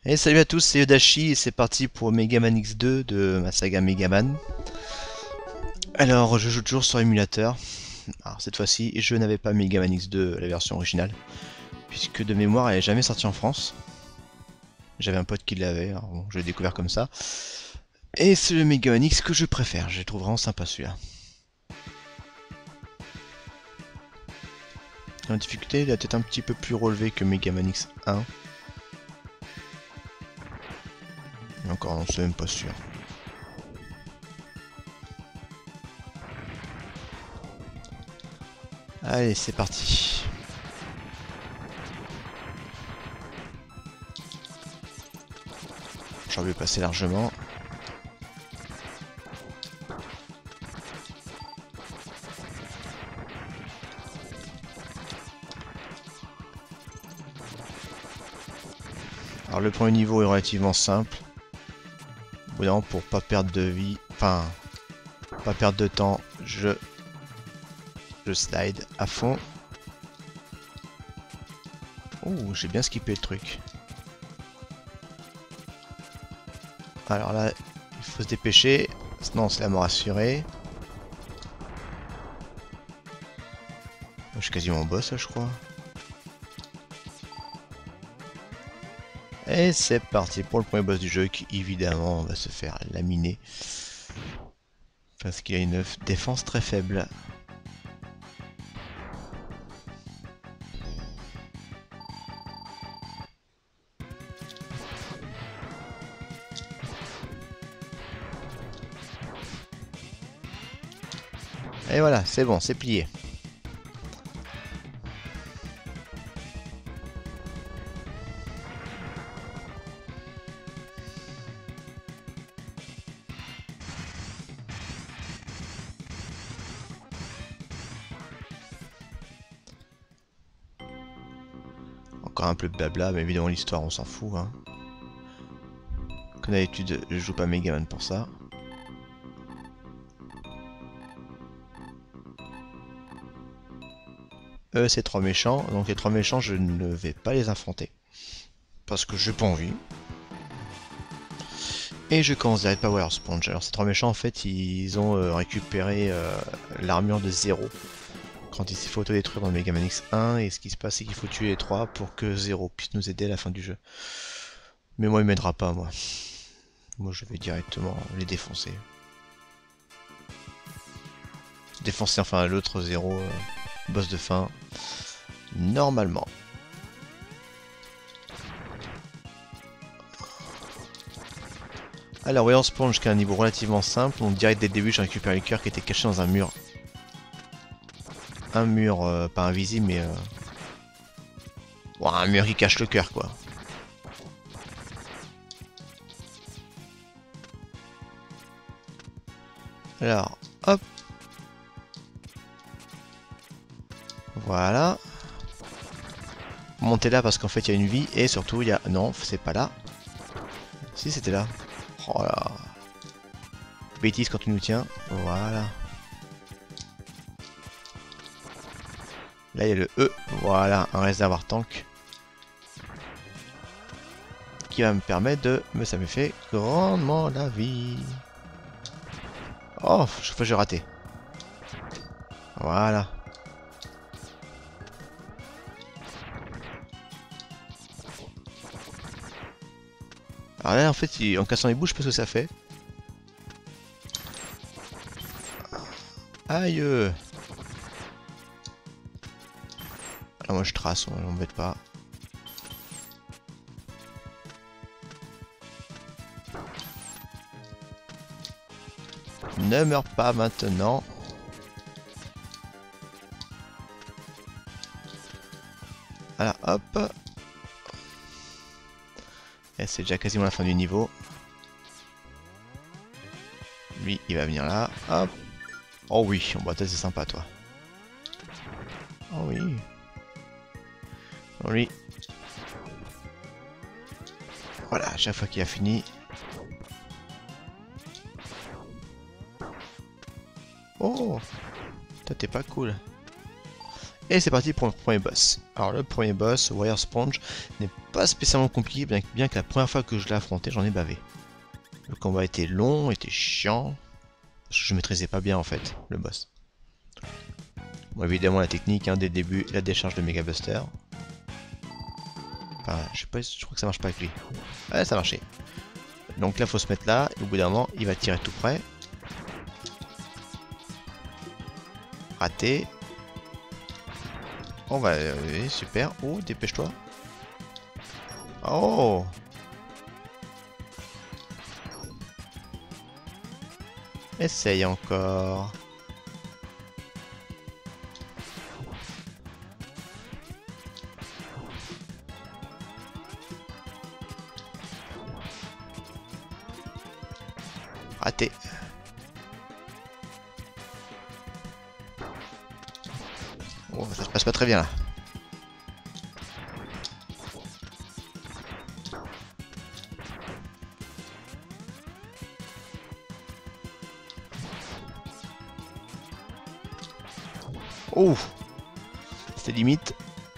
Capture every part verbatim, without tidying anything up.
Et salut à tous, c'est Yodashi et c'est parti pour Megaman X deux de ma saga Megaman. Alors, je joue toujours sur émulateur. Alors, cette fois-ci, je n'avais pas Megaman X deux, la version originale, puisque de mémoire, elle n'est jamais sortie en France. J'avais un pote qui l'avait, alors bon, je l'ai découvert comme ça. Et c'est le Megaman X que je préfère, je le trouve vraiment sympa celui-là. En difficulté, il est peut-être un petit peu plus relevé que Megaman X un. Mais encore, on n'est même pas sûr. Allez, c'est parti. J'en vais passer largement. Alors le premier niveau est relativement simple. Au bout d'un moment, pour pas perdre de vie, enfin, pas perdre de temps, je, je slide à fond. Ouh, j'ai bien skippé le truc. Alors là, il faut se dépêcher, sinon c'est la mort assurée. Je suis quasiment au boss là, je crois. Et c'est parti pour le premier boss du jeu qui évidemment va se faire laminer. Parce qu'il a une défense très faible. Et voilà, c'est bon, c'est plié. Encore un peu de blabla, mais évidemment l'histoire on s'en fout. Hein. Comme d'habitude, je joue pas Megaman pour ça. Euh, c'est trois méchants, donc les trois méchants je ne vais pas les affronter. Parce que j'ai pas envie. Et je commence direct Power Sponge. Alors ces trois méchants en fait ils ont euh, récupéré euh, l'armure de zéro. Quand il s'est fait auto-détruire dans Megaman X un, et ce qui se passe c'est qu'il faut tuer les trois pour que zéro puisse nous aider à la fin du jeu. Mais moi il m'aidera pas moi. Moi je vais directement les défoncer. Défoncer enfin l'autre zéro, euh, boss de fin. Normalement. Alors Warrior Sponge qui a un niveau relativement simple, donc direct dès le début j'ai récupéré le cœur qui était caché dans un mur. Un mur, euh, pas invisible mais... Euh... Bon, un mur qui cache le cœur quoi. Alors, hop. Voilà. Montez là parce qu'en fait il y a une vie et surtout il y a... Non, c'est pas là. Si c'était là. Oh là. Bêtise quand tu nous tiens. Voilà. Là il y a le E. Voilà, un réservoir tank. Qui va me permettre de... Mais ça me fait grandement la vie. Oh, chaque fois j'ai raté. Voilà. Alors là en fait il... en cassant les bouches je sais pas ce que ça fait. Aïe. Alors moi je trace, on m'embête pas. Ne meurs pas maintenant. Voilà, hop. Et c'est déjà quasiment la fin du niveau. Lui, il va venir là. Hop. Oh oui, on va c'est sympa toi. Oh oui. Oh lui. Voilà, à chaque fois qu'il a fini. Oh, toi t'es pas cool. Et c'est parti pour le premier boss. Alors le premier boss, Warrior Sponge, n'est pas spécialement compliqué, bien que, bien que la première fois que je l'ai affronté, j'en ai bavé. Le combat était long, était chiant, parce que je maîtrisais pas bien en fait, le boss. Bon, évidemment la technique, hein, dès le début, la décharge de Mega Buster. Enfin, je sais pas, je crois que ça marche pas avec lui. Ouais, ça marchait. Donc là, faut se mettre là, et au bout d'un moment, il va tirer tout près. Raté. On va... Euh, super. Oh, dépêche-toi. Oh! Essaye encore. Raté. Oh, ça se passe pas très bien là. Oh! C'était limite.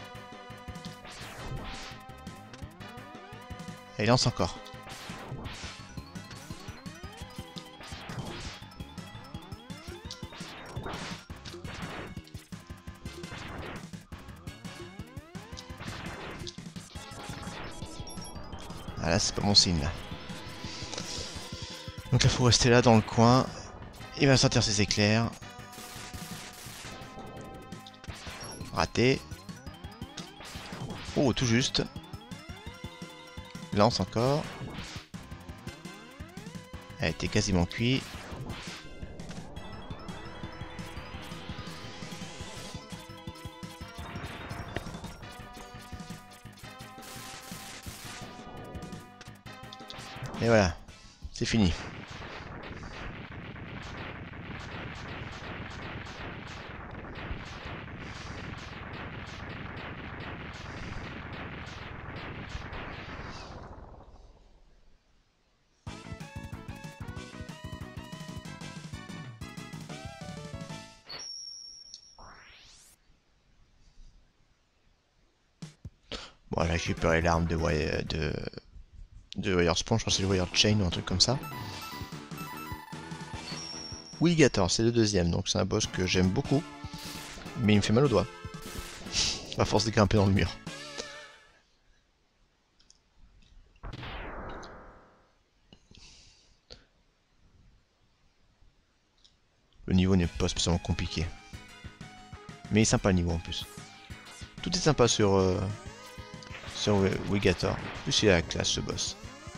Et il lance encore. Ah là, c'est pas bon signe là. Donc là, faut rester là dans le coin. Il va sortir ses éclairs. Raté. Oh, tout juste. Lance encore. Elle était quasiment cuite. Et voilà, c'est fini. Bon, j'ai récupéré l'arme de, de, de Warrior Sponge, je crois que c'est le Warrior Chain ou un truc comme ça. Willigator, c'est le deuxième, donc c'est un boss que j'aime beaucoup, mais il me fait mal aux doigts. À force de grimper dans le mur. Le niveau n'est pas spécialement compliqué. Mais il est sympa le niveau en plus. Tout est sympa sur, euh, sur Willigator. En plus il a la classe ce boss.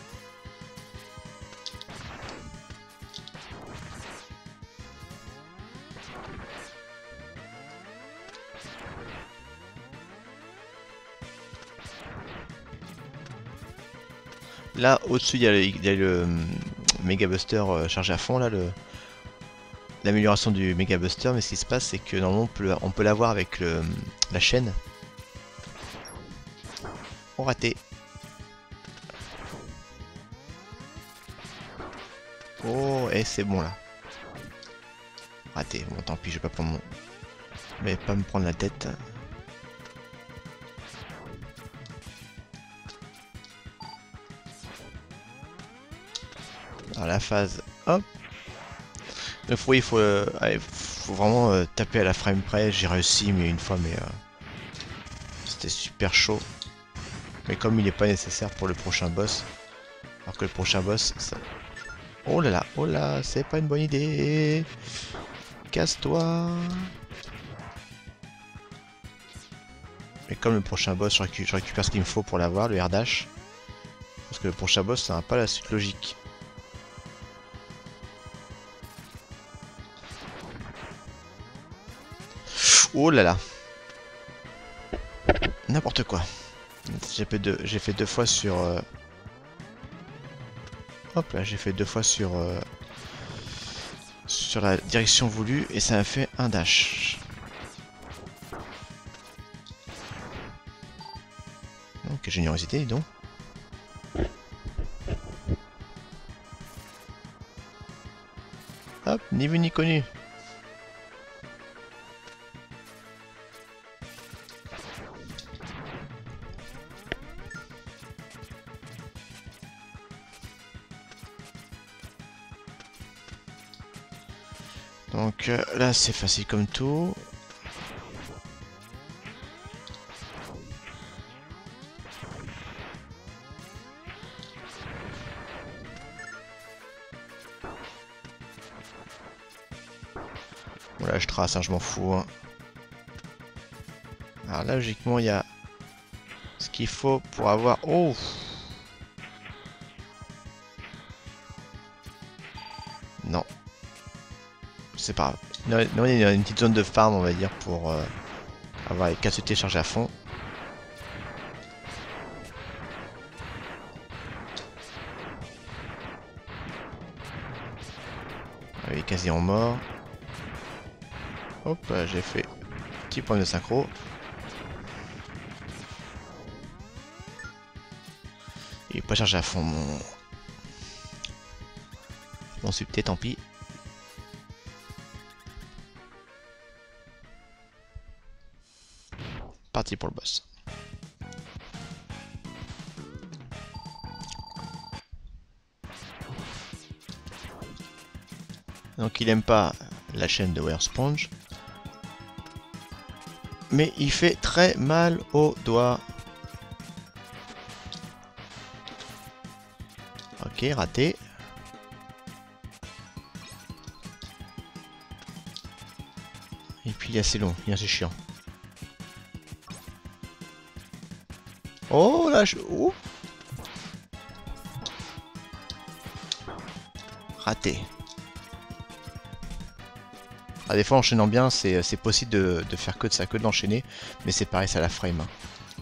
Là, au-dessus, il y a le, il y a le um, Mega Buster euh, chargé à fond, là, le l'amélioration du Mega Buster. Mais ce qui se passe, c'est que normalement, on peut, on peut l'avoir avec le, la chaîne. On raté. Oh, et c'est bon là. Raté. Bon, tant pis, je vais pas prendre mon... Mais pas me prendre la tête. Alors la phase, hop. Donc oui, il faut, euh, allez, faut vraiment euh, taper à la frame près. J'ai réussi, mais une fois, mais euh, c'était super chaud. Mais comme il n'est pas nécessaire pour le prochain boss, alors que le prochain boss, ça... Oh là là, oh là, c'est pas une bonne idée. Casse-toi. Mais comme le prochain boss, je, récu je récupère ce qu'il me faut pour l'avoir, le air dash. Parce que le prochain boss, ça n'a pas la suite logique. Oh là là. N'importe quoi. J'ai fait deux, j'ai fait deux fois sur... Euh... Hop là, j'ai fait deux fois sur... Euh... sur la direction voulue et ça a fait un dash. Oh, quelle générosité, dis donc. Hop, ni vu ni connu. Donc euh, là c'est facile comme tout. Voilà, je trace, hein, je m'en fous. Hein. Alors là, logiquement, il y a ce qu'il faut pour avoir... Oh! Non. C'est pas grave. Non, il y a une petite zone de farm, on va dire, pour euh, avoir les capacités chargées à fond. Il est quasiment mort. Hop, j'ai fait petit point de synchro. Il est pas chargé à fond mon... Mon subté, tant pis. Parti pour le boss. Donc il aime pas la chaîne de Wire Sponge. Mais il fait très mal aux doigts. Ok, raté. Et puis il est assez long, il est assez chiant. Oh là, je... Oh. Raté. Ah, des fois, enchaînant bien, c'est possible de, de faire que de ça, que de l'enchaîner. Mais c'est pareil, ça la frame. Hein.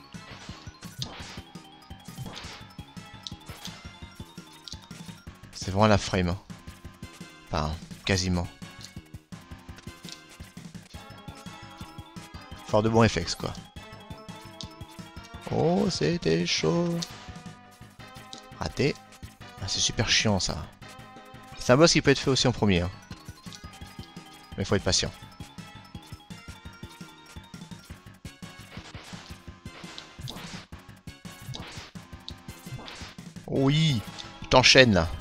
C'est vraiment la frame. Hein. Enfin, quasiment. Fort de bons F X, quoi. Oh, c'était chaud. Raté. Ah, c'est super chiant, ça. C'est un boss qui peut être fait aussi en premier. Hein. Mais il faut être patient. Oui, je t'enchaîne là.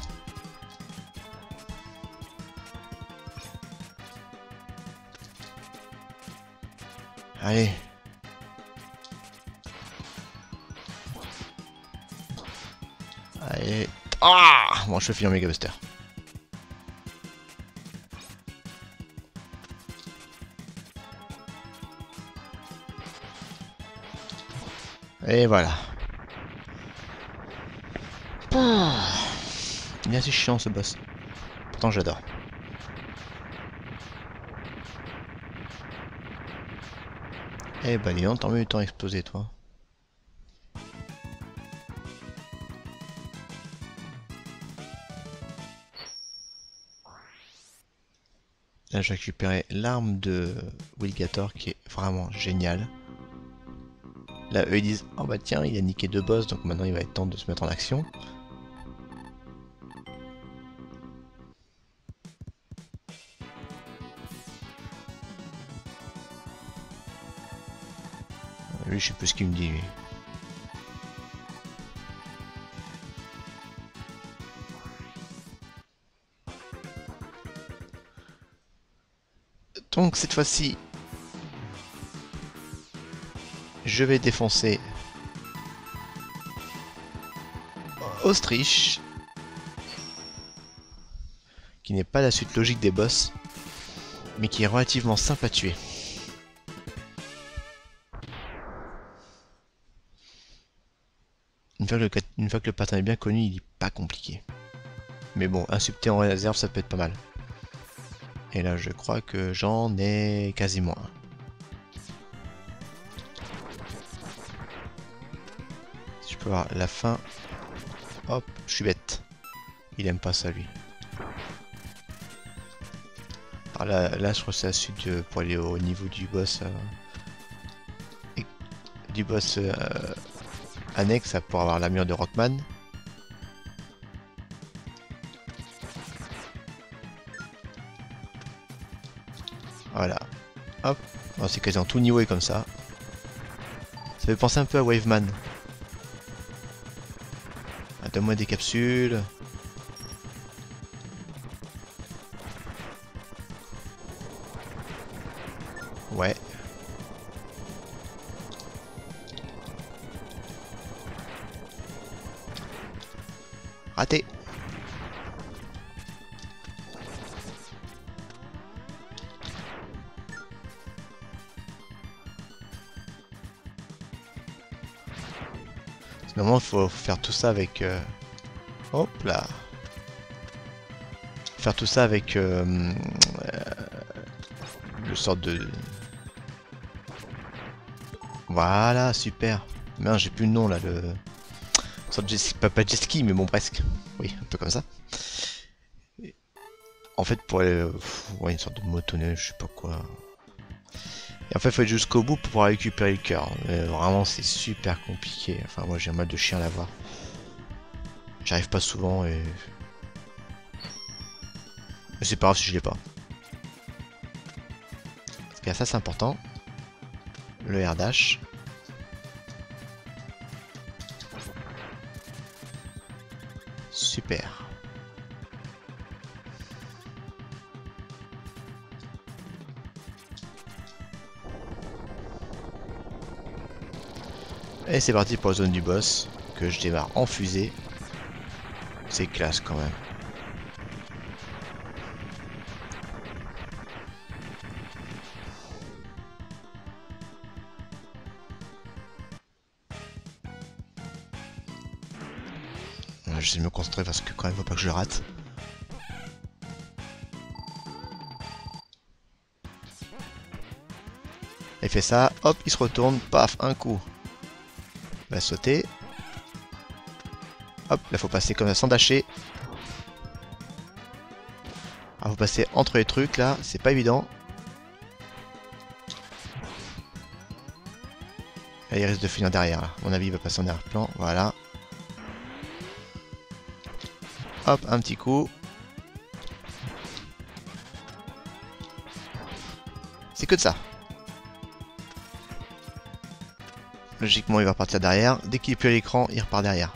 Allez. Allez. Ah, bon, je fais finir Mega Buster. Et voilà. Il est assez chiant ce boss. Pourtant j'adore. Eh bah dis donc, t'as mis du temps à exploser toi. Là j'ai récupéré l'arme de Wilgator qui est vraiment géniale. Là eux ils disent oh bah tiens il a niqué deux boss donc maintenant il va être temps de se mettre en action. Lui je sais plus ce qu'il me dit lui. Donc cette fois-ci je vais défoncer Ostrich, qui n'est pas la suite logique des boss, mais qui est relativement simple à tuer. Une fois que le, une fois que le pattern est bien connu, il n'est pas compliqué. Mais bon, un subté en réserve, ça peut être pas mal. Et là, je crois que j'en ai quasiment un. Si je peux voir la fin. Hop, je suis bête. Il aime pas ça, lui. Alors là, là je crois que c'est la suite de, pour aller au niveau du boss. Euh, et, du boss euh, annexe pour avoir l'armure de Rockman. Voilà. Hop. Bon, c'est quasiment tout niveau est comme ça. Ça fait penser un peu à Waveman. Ah, donne-moi des capsules. Raté. Normalement, il faut faire tout ça avec... Euh... Hop là. Faire tout ça avec... Euh... Euh... Le sort de... Voilà, super. Mais j'ai plus le nom là, le... Sorte de jet... Pas, pas jet ski, mais bon, presque. Oui, un peu comme ça. Et... En fait, pour aller... Ouais, une sorte de motoneige, je sais pas quoi. Et en fait, il faut aller jusqu'au bout pour pouvoir récupérer le cœur. Mais vraiment, c'est super compliqué. Enfin, moi, j'ai un mal de chien à l'avoir. J'arrive pas souvent et... Mais c'est pas grave si je l'ai pas. Parce que ça, c'est important. Le R dash. Super. Et c'est parti pour la zone du boss, que je démarre en fusée. C'est classe quand même. J'essaie de me concentrer parce que quand même faut pas que je le rate. Il fait ça, hop, il se retourne, paf, un coup. Il va sauter. Hop, là faut passer comme ça sans dasher. Ah, faut passer entre les trucs là, c'est pas évident. Là, il risque de finir derrière là. À mon avis, il va passer en arrière-plan, voilà. Hop, un petit coup. C'est que de ça. Logiquement, il va repartir derrière. Dès qu'il est plus à l'écran, il repart derrière.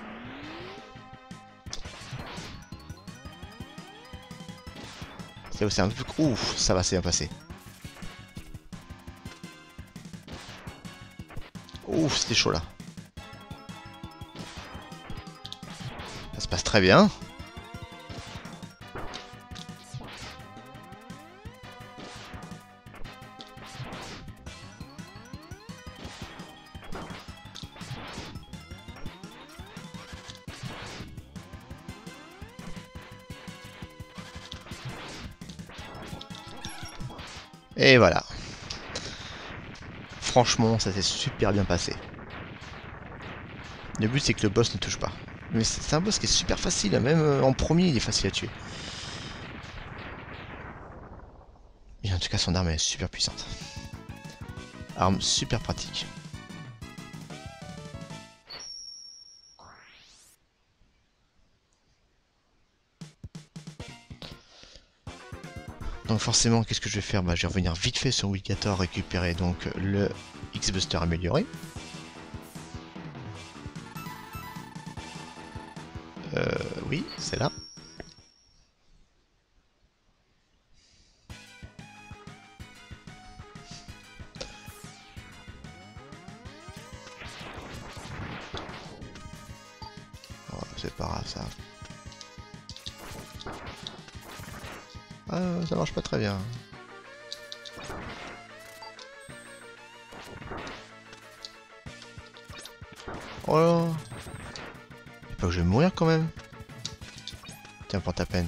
C'est aussi un peu... Ouf, ça va, c'est bien passé. Ouf, c'était chaud là. Ça se passe très bien. Et voilà. Franchement, ça s'est super bien passé. Le but, c'est que le boss ne touche pas. Mais c'est un boss qui est super facile, même en premier, il est facile à tuer. Et en tout cas, son arme est super puissante. Arme super pratique. Donc forcément, qu'est-ce que je vais faire? Bah, je vais revenir vite fait sur Wigator, récupérer donc le X-Buster amélioré. Euh, oui, c'est là. Oh, c'est pas grave ça. Ah, ça marche pas très bien. Oh là. Faut pas que je vais mourir quand même. Tiens, pour ta peine.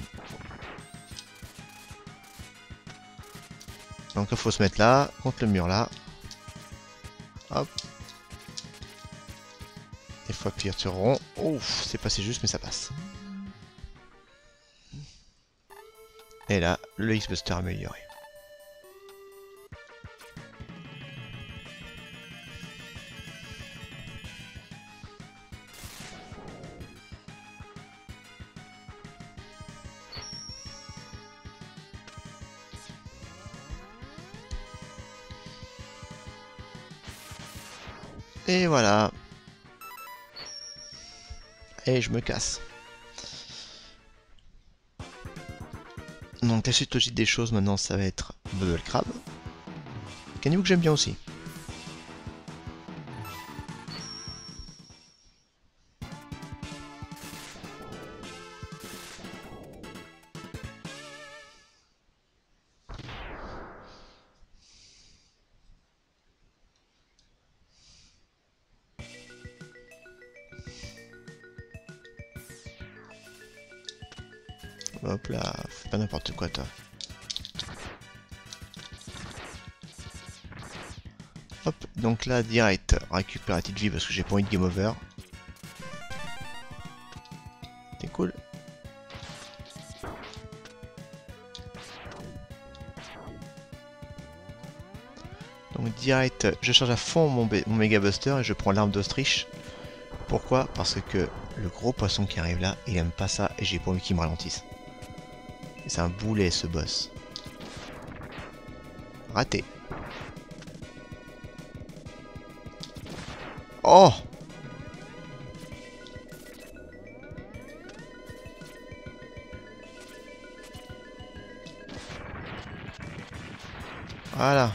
Donc il faut se mettre là, contre le mur là. Hop. Des fois cliquer sur rond. Ouf, c'est passé juste mais ça passe. Et là, le X-Buster amélioré. Et voilà. Et je me casse. Donc la suite logique des choses maintenant ça va être Bubble Crab. Caniveau que j'aime bien aussi. Hop là, fais pas n'importe quoi toi. Hop, donc là direct, récupère la petite vie parce que j'ai pas envie de game over. C'est cool. Donc direct, je charge à fond mon, mon Mega Buster et je prends l'arme d'Autriche. Pourquoi? Parce que le gros poisson qui arrive là, il aime pas ça et j'ai pas envie qu'il me ralentisse. C'est un boulet ce boss. Raté. Oh! Voilà.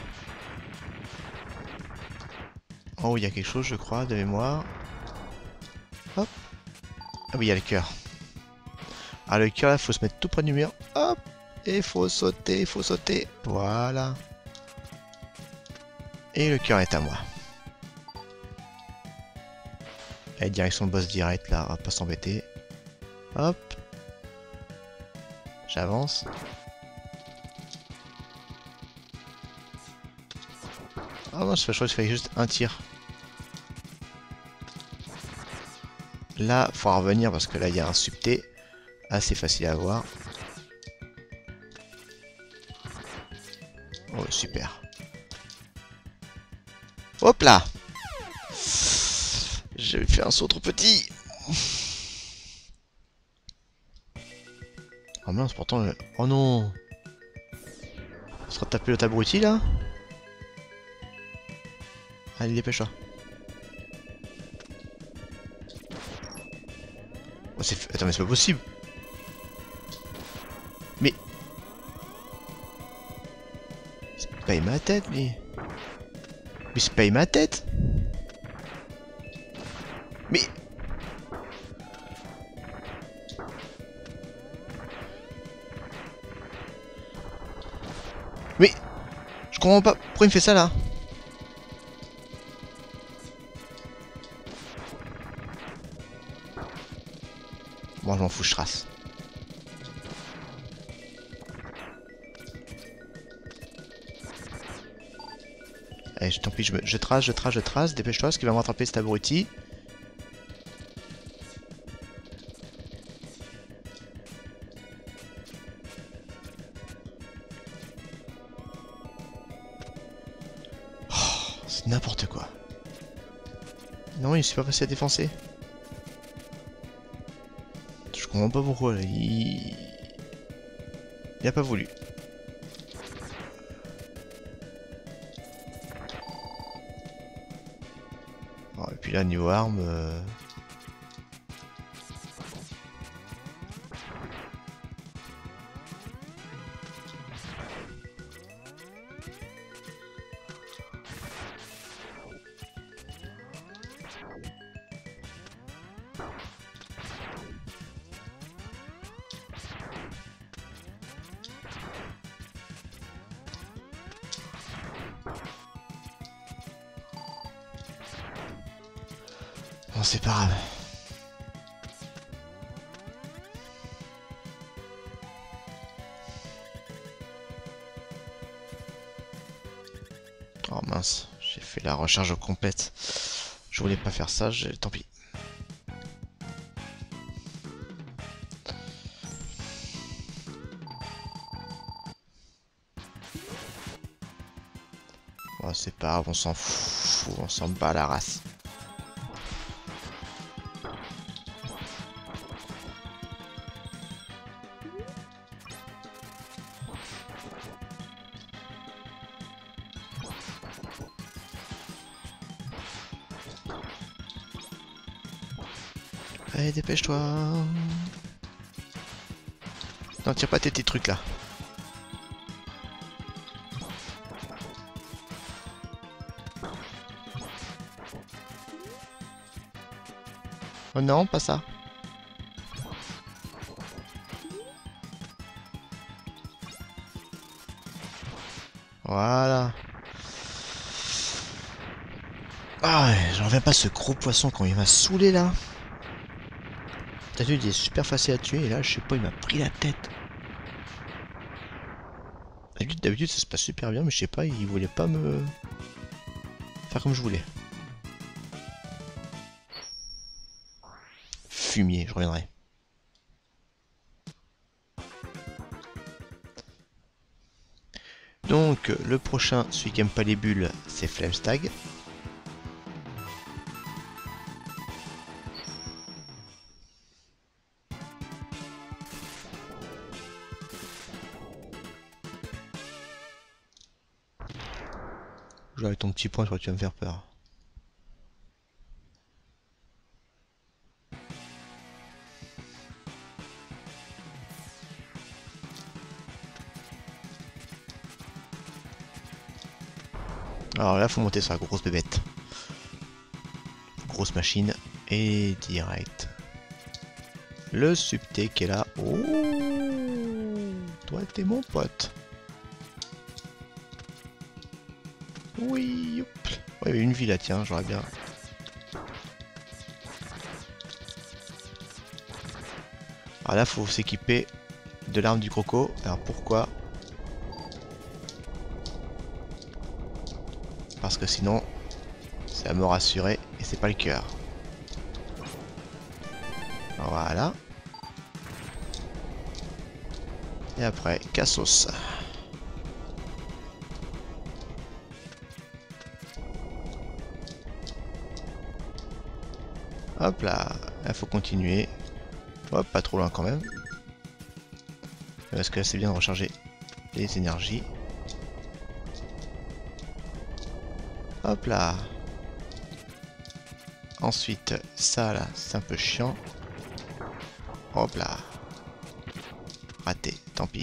Oh, il y a quelque chose, je crois, de mémoire. Hop. Ah oui, il y a le cœur. Ah, le cœur, il faut se mettre tout près du mur. Hop. Et il faut sauter, il faut sauter. Voilà. Et le cœur est à moi. Allez, direction le boss direct, là, on va pas s'embêter. Hop. J'avance. Ah non, je crois qu'il fallait juste un tir. Là, faut revenir parce que là, il y a un subté. Assez facile à voir. Oh, super. Hop là! J'avais fait un saut trop petit. Oh mince, pourtant... Je... Oh non! On se retaper le abruti là? Allez, dépêche-toi. Oh, c'est... Attends, mais c'est pas possible! Mais... C'est pas ma tête, mais... Mais c'est pas ma tête! Mais... Mais... Je comprends pas. Pourquoi il me fait ça, là? Bon, je m'en fous, je trace. Allez, tant pis, je, me... je trace, je trace, je trace. Dépêche-toi, parce qu'il va me rattraper cet abruti. C'est n'importe quoi. Non, il ne s'est pas passé à défoncer. Je comprends pas pourquoi là. Il... il a pas voulu. Oh, et puis là, niveau arme... Euh... Bon, c'est pas grave. Oh mince, j'ai fait la recharge complète. Je voulais pas faire ça, tant pis. Bon, c'est pas grave, on s'en fout, on s'en bat la race. Allez, dépêche-toi. Non, tire pas tes petits trucs là. Oh non, pas ça. Voilà. Ah ouais, j'en reviens pas ce gros poisson quand il m'a saoulé là. D'habitude il est super facile à tuer et là je sais pas, il m'a pris la tête. D'habitude ça se passe super bien mais je sais pas, il voulait pas me faire comme je voulais. Fumier, je reviendrai. Donc le prochain, celui qui aime pas les bulles, c'est Flamestag. Joue avec ton petit point, je crois que tu vas me faire peur. Alors là, faut monter sur la grosse bébête. Grosse machine. Et direct. Le subté qui est là. Oh, toi, t'es mon pote. Oui, hop. Ouais, il y avait une vie là, tiens, j'aurais bien. Alors là, faut s'équiper de l'arme du croco. Alors pourquoi? Parce que sinon, ça va me rassurer et c'est pas le cœur. Voilà. Et après, cassos. Hop là, il faut continuer. Hop, pas trop loin quand même. Parce que c'est bien de recharger les énergies. Hop là. Ensuite, ça là, c'est un peu chiant. Hop là. Raté, tant pis.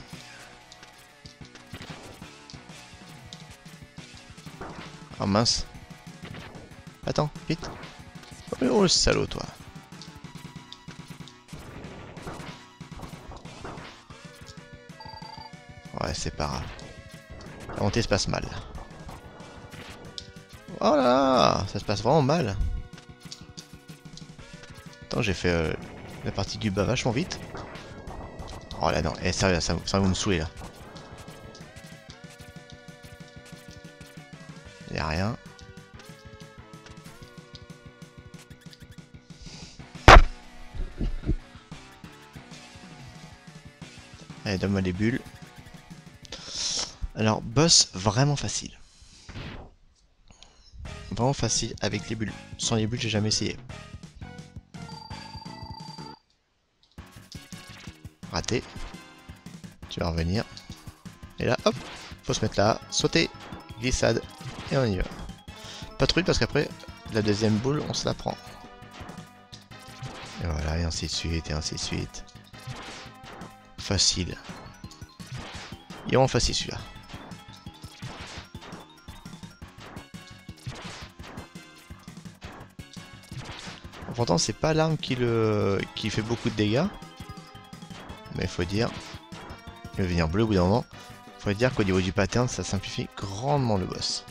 Oh mince. Attends, vite. Oh le salaud toi. Ouais, c'est pas grave. La montée se passe mal. Oh là là, ça se passe vraiment mal. Attends, j'ai fait euh, la partie du bas vachement vite. Oh là non, eh, sérieux, ça, ça va me saouler là. Y'a rien. Allez, donne-moi les bulles. Alors, boss vraiment facile. Vraiment facile avec les bulles. Sans les bulles, j'ai jamais essayé. Raté. Tu vas revenir. Et là, hop, faut se mettre là, sauter, glissade, et on y va. Pas trop vite parce qu'après, la deuxième boule, on se la prend. Et voilà, et ainsi de suite, et ainsi de suite. Facile. Il est vraiment facile celui-là. Pourtant, c'est pas l'arme qui le qui fait beaucoup de dégâts. Mais il faut dire, il va venir bleu au bout d'un moment. Il faut dire qu'au niveau du pattern, ça simplifie grandement le boss.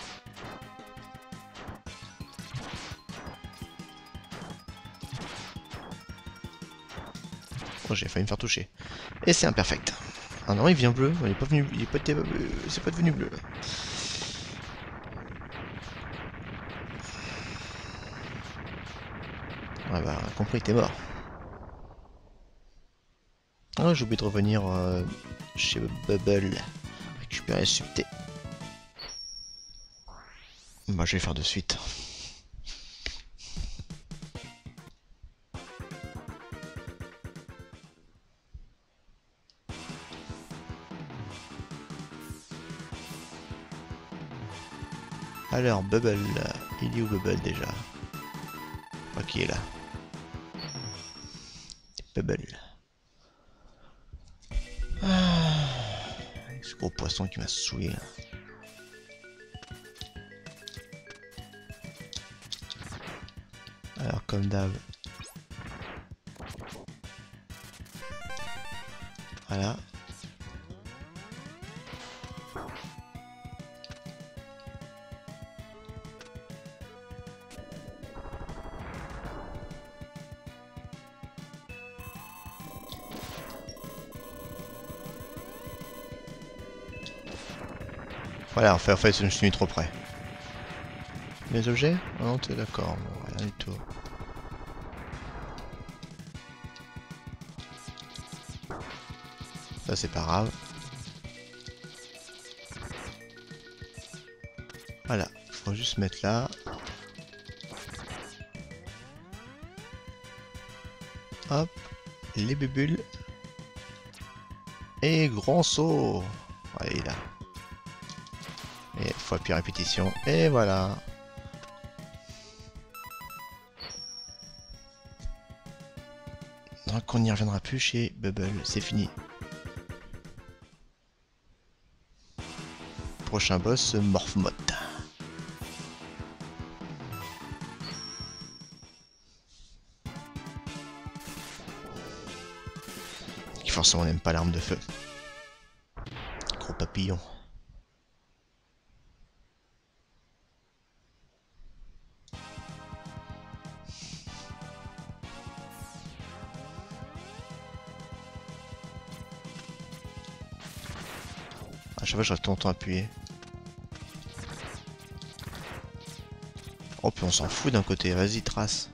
Oh, j'ai failli me faire toucher. Et c'est imperfect. Ah non, il vient bleu. Il est pas venu. Il est pas été. C'est pas devenu bleu. Ah bah, on a compris, t'es mort. Ah, j'ai oublié de revenir euh, chez Bubble. Récupérer le subté. Bah, je vais faire de suite. Alors, Bubble, il est où Bubble déjà? Ok, il est là. Bubble. Ah, ce gros poisson qui m'a saoulé là. Alors, comme d'hab. Voilà. Voilà, en fait, en fait, je me suis mis trop près. Les objets? Ah non, t'es d'accord, bon, rien du tout. Ça, c'est pas grave. Voilà, faut juste mettre là. Hop, les bubules. Et grand saut. Allez, là. Et fois puis répétition. Et voilà. Donc on n'y reviendra plus chez Bubble, c'est fini. Prochain boss, Morphmoth. Qui forcément n'aime pas l'arme de feu. Gros papillon. À chaque fois je reste longtemps appuyé. Oh puis on s'en fout d'un côté, vas-y trace.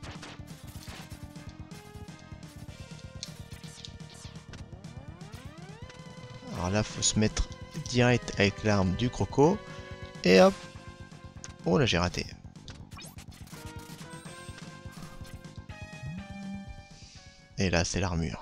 Alors là faut se mettre direct avec l'arme du croco. Et hop. Oh là j'ai raté. Et là c'est l'armure.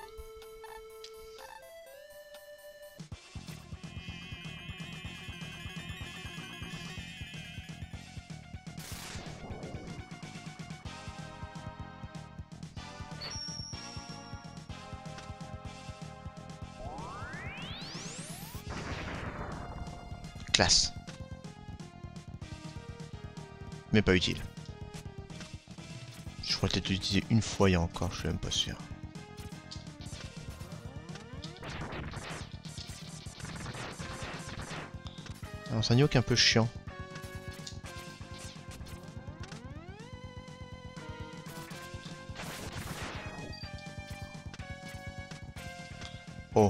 Classe. Mais pas utile. Je pourrais peut-être l'utiliser une fois et encore, je suis même pas sûr. Alors c'est un yoke un peu chiant. Oh.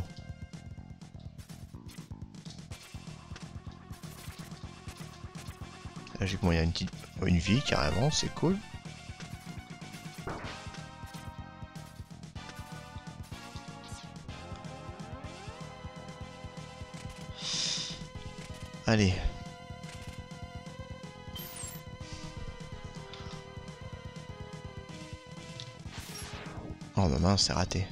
Logiquement il y a une petite une vie carrément, c'est cool. Allez. Oh bah mince, c'est raté.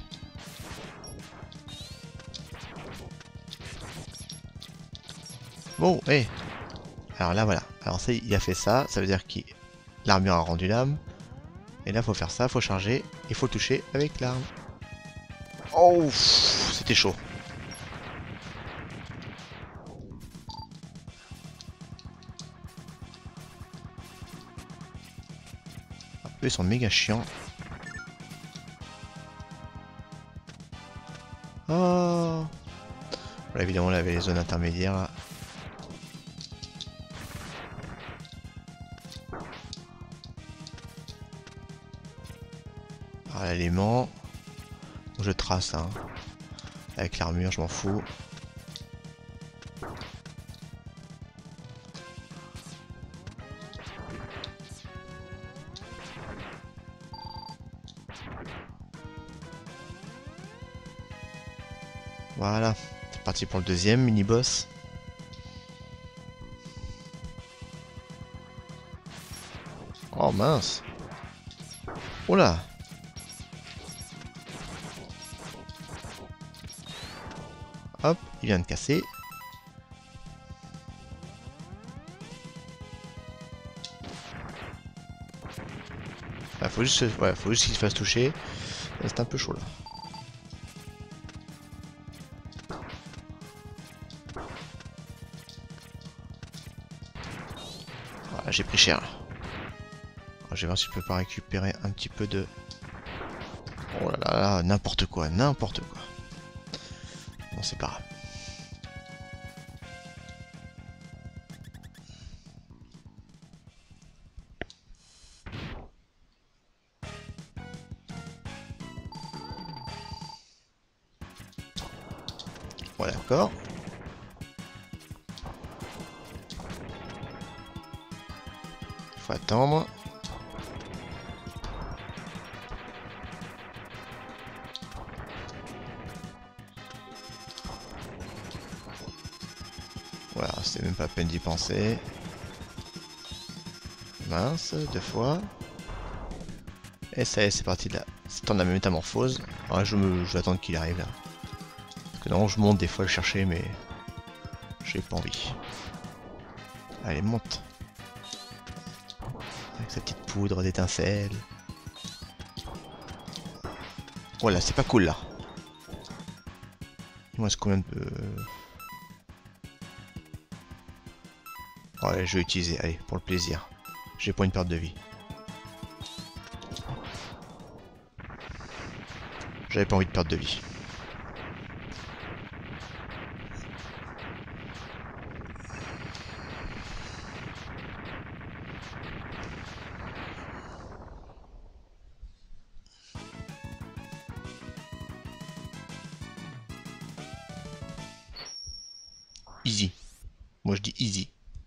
Bon, hé hey. Alors là voilà. Alors ça, il a fait ça, ça veut dire que l'armure a rendu l'âme. Et là faut faire ça, faut charger, il faut toucher avec l'arme. Oh, c'était chaud. Eux ils sont méga chiants. Oh. Voilà, évidemment là avait les zones intermédiaires là. Alors l'élément. Je trace hein. Avec l'armure, je m'en fous. Voilà, c'est parti pour le deuxième mini-boss. Oh mince. Oh là. Hop, il vient de casser. Ah, faut juste, ouais, faut juste qu'il se fasse toucher. C'est un peu chaud là. Voilà, j'ai pris cher. Alors, je vais voir si je peux pas récupérer un petit peu de... Oh là là là, n'importe quoi, n'importe quoi. Bon, c'est pas grave. Bon, d'accord. Faut attendre. Voilà, c'était même pas la peine d'y penser. Mince, deux fois. Et ça y est, c'est parti de là. C'est le temps de la métamorphose. Ouais, je, me, je vais attendre qu'il arrive là. Parce que non, je monte des fois le chercher, mais j'ai pas envie. Allez, monte. Avec sa petite poudre d'étincelles. Voilà, c'est pas cool là. Il me reste combien de... Ouais, je vais utiliser, allez, pour le plaisir. J'ai pas une perte de vie. J'avais pas envie de perdre de vie. Easy. Moi je dis easy.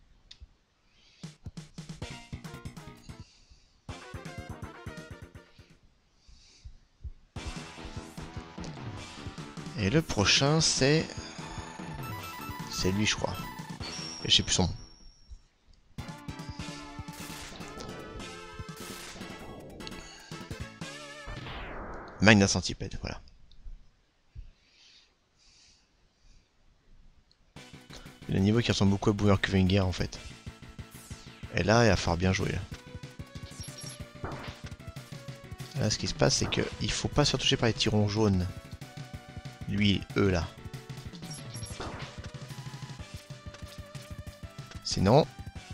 Et le prochain c'est... C'est lui je crois. Et je sais plus son nom. Magna Centipede, voilà. Il y a un niveau qui ressemble beaucoup à Boomer Kuvinger en fait. Et là, il va falloir bien jouer. Là, là ce qui se passe, c'est que il faut pas se faire toucher par les tirons jaunes. Lui, eux là. Sinon...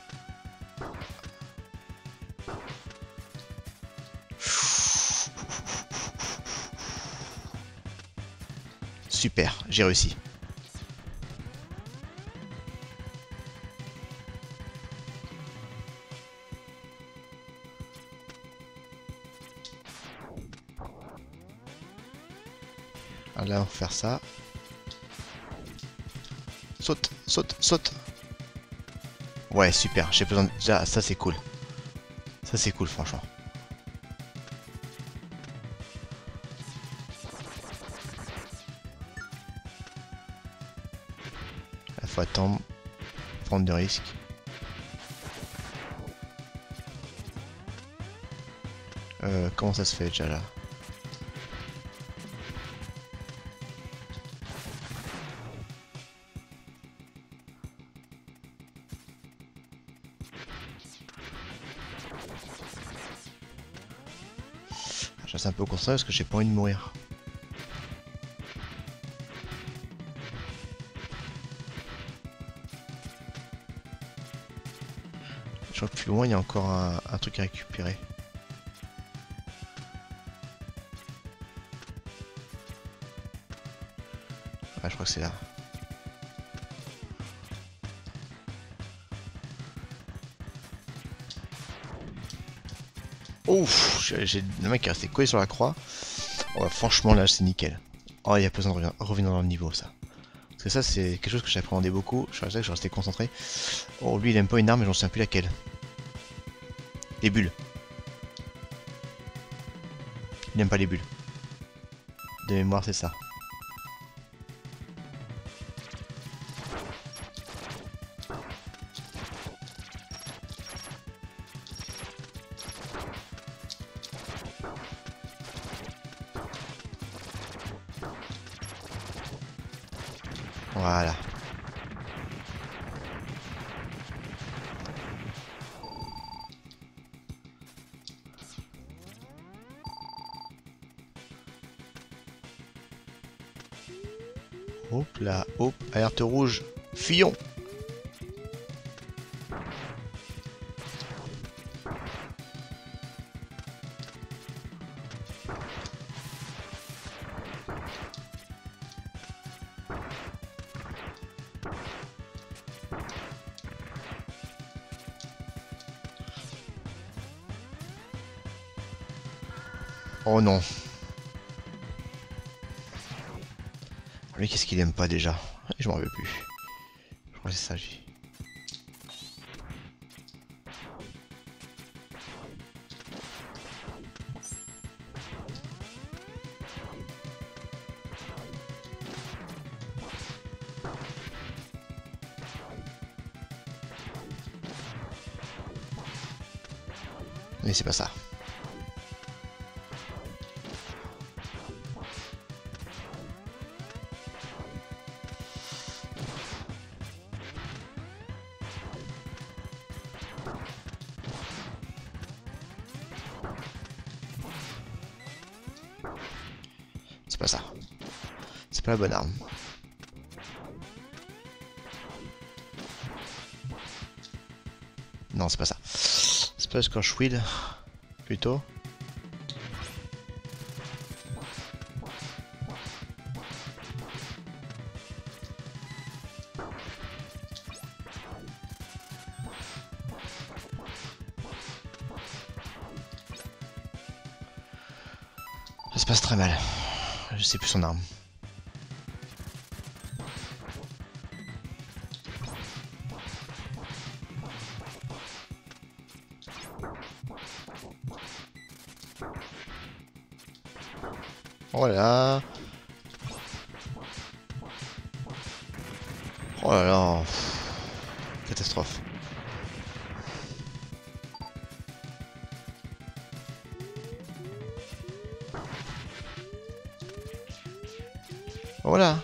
Super, j'ai réussi. Alors là, on va faire ça. Saute, saute, saute. Ouais, super, j'ai besoin de... Déjà, ça c'est cool. Ça c'est cool, franchement. Il faut attendre, prendre des risques. Euh, comment ça se fait déjà là? Je reste un peu concentré parce que j'ai pas envie de mourir. Je crois que plus loin il y a encore un, un truc à récupérer. Ah, je crois que c'est là. Ouf, j'ai le mec qui est resté collé sur la croix. Oh, franchement là c'est nickel. Oh, il y a besoin de revenir dans le niveau ça. Parce que ça c'est quelque chose que j'appréhendais beaucoup. Je suis resté, je suis resté concentré. Oh lui il aime pas une arme mais j'en sais plus laquelle. Les bulles. Il n'aime pas les bulles. De mémoire c'est ça. Voilà. Hop là, hop, alerte rouge, fuyons. Oh non. Lui, qu'est-ce qu'il aime pas déjà? Je m'en rappelle plus. Je crois que c'est ça, lui. Mais c'est pas ça. C'est pas ça. C'est pas la bonne arme. Non, c'est pas ça. C'est pas le Scorch Wheel, plutôt. Ça se passe très mal. Je sais plus son arme. Voilà. Oh là là. Catastrophe. Voilà.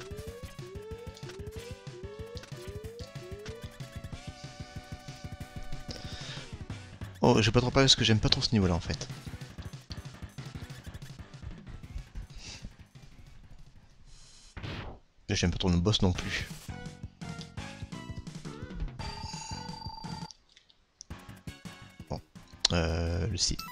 Oh, j'ai pas trop parlé parce que j'aime pas trop ce niveau là en fait. J'aime pas trop le boss non plus. Bon. Euh, le Sick.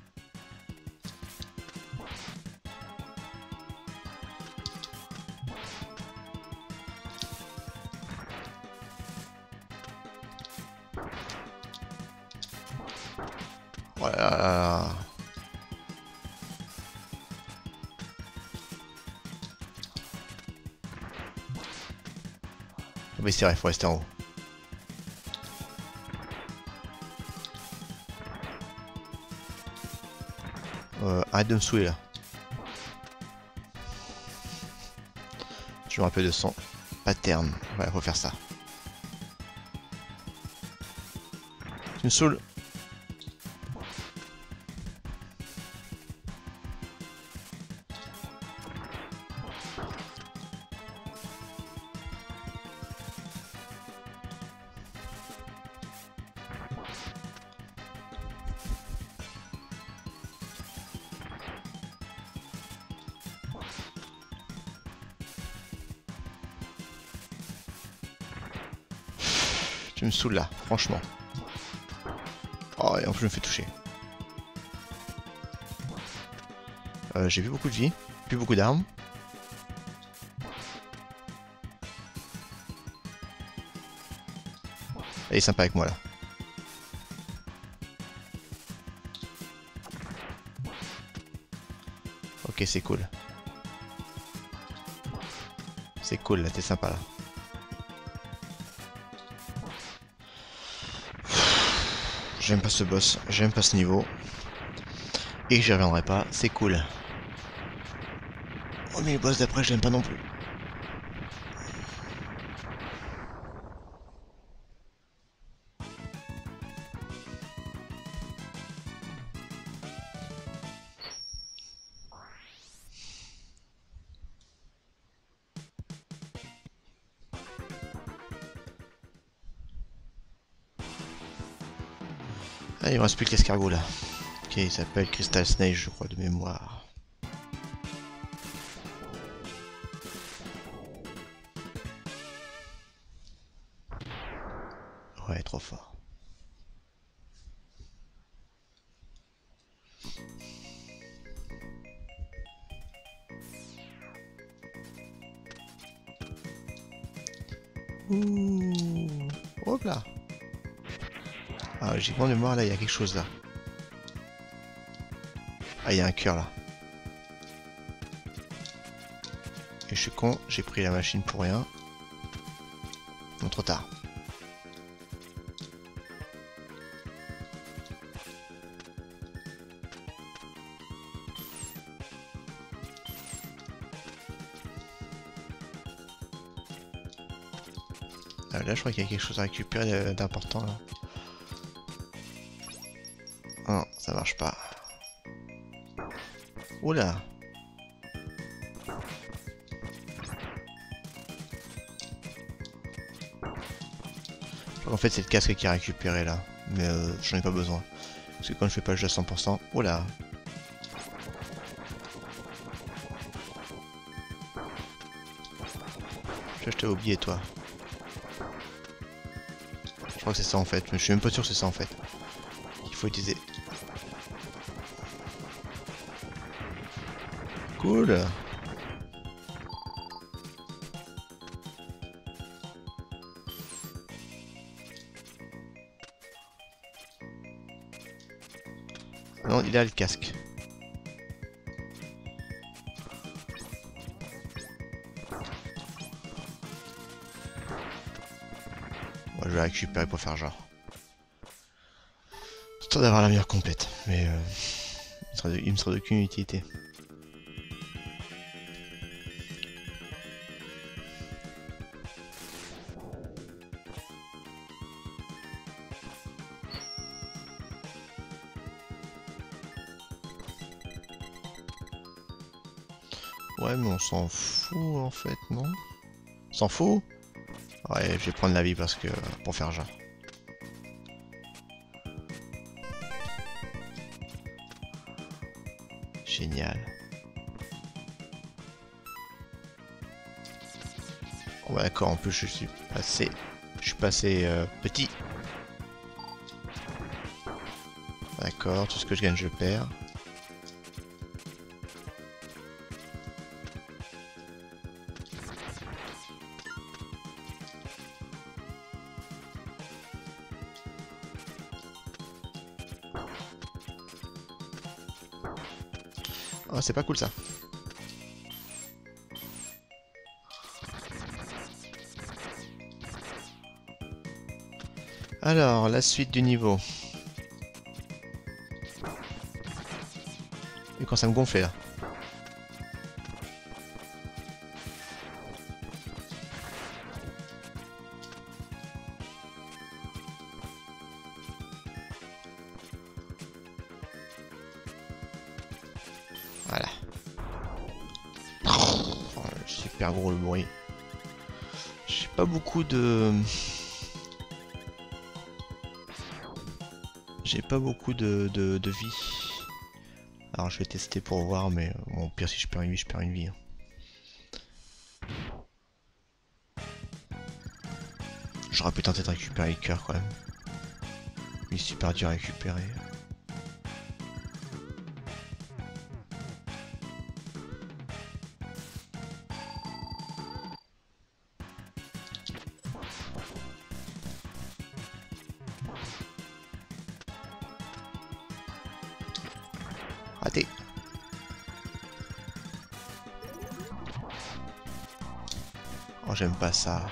Voilà. Mais c'est vrai, il faut rester en haut. Euh, arrête de me saouler là. Je me rappelle de son pattern. Voilà, faut faire ça. Tu me saoules. Tu me saoules là, franchement. Oh, et en plus je me fais toucher. Euh, J'ai plus beaucoup de vie, plus beaucoup d'armes. Elle est sympa avec moi là. Ok, c'est cool. C'est cool là, t'es sympa là. J'aime pas ce boss, j'aime pas ce niveau. Et j'y reviendrai pas, c'est cool. Oh mais le boss d'après, j'aime pas non plus. Ah, il me reste plus que l'escargot là. Ok, il s'appelle Crystal Snake, je crois, de mémoire. Ouais, trop fort. Ouh. Hop là. Ah, j'ai bon de mémoire là, il y a quelque chose là. Ah, il y a un cœur là. Et je suis con, j'ai pris la machine pour rien. Non, trop tard. Ah, là, je crois qu'il y a quelque chose à récupérer d'important là. Non, ça marche pas. Oula. En fait, c'est le casque qui est récupéré là. Mais euh, j'en ai pas besoin. Parce que quand je fais pas le jeu à cent pour cent... Oula. Je t'ai oublié toi. Je crois que c'est ça en fait. Mais je suis même pas sûr que c'est ça en fait. Il faut utiliser. Cool. Non, il a le casque. Moi, je vais récupérer pour faire genre. Histoire d'avoir la meilleure complète. Mais euh, il, sera de, il me sera d'aucune utilité. Ouais, mais on s'en fout en fait, non? On s'en fout? Ouais, je vais prendre la vie parce que... pour faire genre. Génial. Oh bah d'accord, en plus je suis passé... Je suis passé euh, petit. D'accord, tout ce que je gagne je perds. Oh, c'est pas cool ça. Alors, la suite du niveau. Et quand ça me gonflait là. Voilà. Oh, super gros le bruit. J'ai pas beaucoup de... J'ai pas beaucoup de, de, de vie. Alors je vais tester pour voir, mais bon, au pire si je perds une vie, je perds une vie. Hein. J'aurais pu tenter de récupérer les cœurs quand même. Il est super dur à récupérer. Raté. Oh, j'aime pas ça.